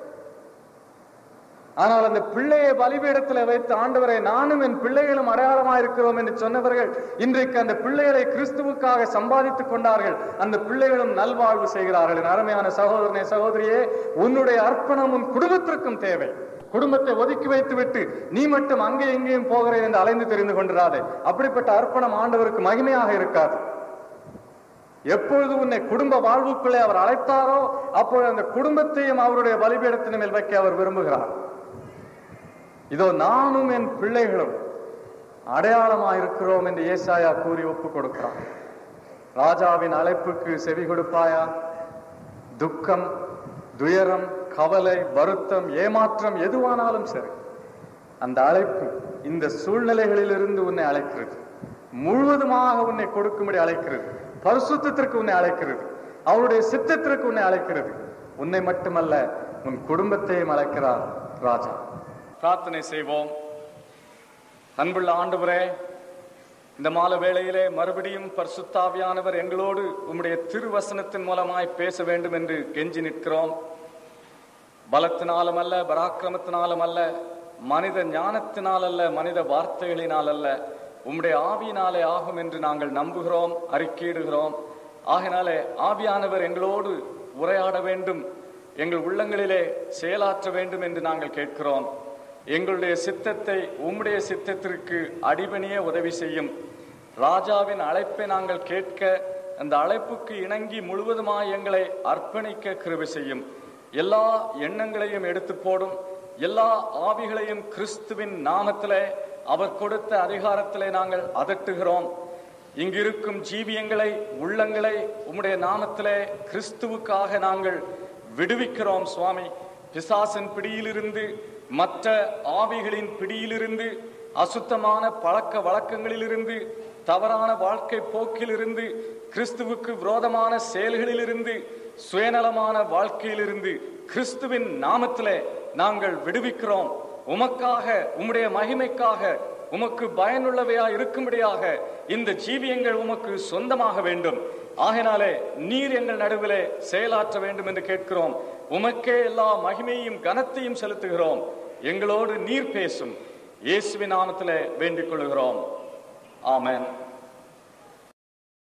ஆனால் அந்த பிள்ளையை பலிபீடத்தில் வைத்து ஆண்டவரை நானும் என் பிள்ளைகளும் அடையாளமாக இருக்கிறோம் என்று சொன்னவர்கள் இன்றைக்கு அந்த பிள்ளைகளை கிறிஸ்துவுக்காக சம்பாதித்துக் கொண்டார்கள். அந்த பிள்ளைகளும் நல்வாழ்வு செய்கிறார்கள். என் அருமையான சகோதரனே சகோதரியே, உன்னுடைய அர்ப்பணம் உன் குடும்பத்திற்கும் தேவை. குடும்பத்தை ஒதுக்கி வைத்து விட்டு நீ மட்டும் அங்கே எங்கேயும் போகிறேன் என்று அலைந்து தெரிந்து கொண்டிராதே. அப்படிப்பட்ட அர்ப்பணம் ஆண்டவருக்கு மகிமையாக இருக்காது. எப்பொழுது உன்னை குடும்ப வாழ்வுக்குள்ளே அவர் அழைத்தாரோ அப்பொழுது அந்த குடும்பத்தையும் அவருடைய பலிபீடத்தின் மேல் வைக்க அவர் விரும்புகிறார். இதோ நானும் என் பிள்ளைகளும் அடையாளமாயிருக்கிறோம் என்று ஏசாயா கூறி ஒப்பு கொடுக்கிறார். ராஜாவின் அழைப்புக்கு செவி கொடுப்பாயா? துக்கம், துயரம், கவலை, வருத்தம், ஏமாற்றம் எதுவானாலும் சரி, அந்த அழைப்பு இந்த சூழ்நிலைகளில் இருந்து உன்னை அழைக்கிறது. முழுவதுமாக உன்னை கொடுக்கும்படி அழைக்கிறது. பரிசுத்தத்திற்கு உன்னை அழைக்கிறது. அவருடைய சித்தத்திற்கு உன்னை அழைக்கிறது. உன்னை மட்டுமல்ல, உன் குடும்பத்தையும் அழைக்கிறார் ராஜா. பிரார்த்தனை செய்வோம். அன்புள்ள ஆண்டவரே, இந்த மாலை வேளையிலே மறுபடியும் பரிசுத்தாவியானவர் எங்களோடு உம்முடைய திருவசனத்தின் மூலமாய் பேச வேண்டும் என்று கெஞ்சி நிற்கிறோம். பலத்தினாலும் அல்ல, பராக்கிரமத்தினாலும் அல்ல, மனித ஞானத்தினால் அல்ல, மனித வார்த்தைகளினால் அல்ல, உம்முடைய ஆவியினாலே ஆகும் என்று நாங்கள் நம்புகிறோம், அறிக்கையிடுகிறோம். ஆகினாலே ஆவியானவர் எங்களோடு உரையாட வேண்டும், எங்கள் உள்ளங்களிலே செயலாற்ற வேண்டும் என்று நாங்கள் கேட்கிறோம். எங்களுடைய சித்தத்தை உம்முடைய சித்தத்திற்கு அடிபணிய உதவி செய்யும். ராஜாவின் அழைப்பை நாங்கள் கேட்க, அந்த அழைப்புக்கு இணங்கி முழுவதுமாய் எங்களை அர்ப்பணிக்க கிருபை செய்யும். எல்லா எண்ணங்களையும் எடுத்து போடும், எல்லா ஆவிகளையும் கிறிஸ்துவின் நாமத்திலே, அவர் கொடுத்த அதிகாரத்திலே நாங்கள் அதட்டுகிறோம். இங்கிருக்கும் ஜீவியங்களை, உள்ளங்களை உம்முடைய நாமத்திலே கிறிஸ்துவுக்காக நாங்கள் விடுவிக்கிறோம். சுவாமி, பிசாசின் பிடியிலிருந்து, மற்ற ஆவிகளின் பிடியிலிருந்து, அசுத்தமான பழக்க வழக்கங்களிலிருந்து, தவறான வாழ்க்கை போக்கிலிருந்து, கிறிஸ்துவுக்கு விரோதமான செயல்களிலிருந்து, சுயநலமான வாழ்க்கையிலிருந்து கிறிஸ்துவின் நாமத்திலே நாங்கள் விடுவிக்கிறோம். உமக்காக, உம்முடைய மகிமைக்காக, உமக்கு பயனுள்ளவையா இருக்கும்படியாக இந்த ஜீவியங்கள் உமக்கு சொந்தமாக வேண்டும். ஆகினாலே நீர் எங்கள் நடுவிலே செயலாற்ற வேண்டும் என்று கேட்கிறோம். உமக்கே எல்லா மகிமையும் கனத்தையும் செலுத்துகிறோம். எங்களோடு நீர் பேசும். இயேசுவின் நாமத்திலே வேண்டிக் கொள்கிறோம். ஆமென்.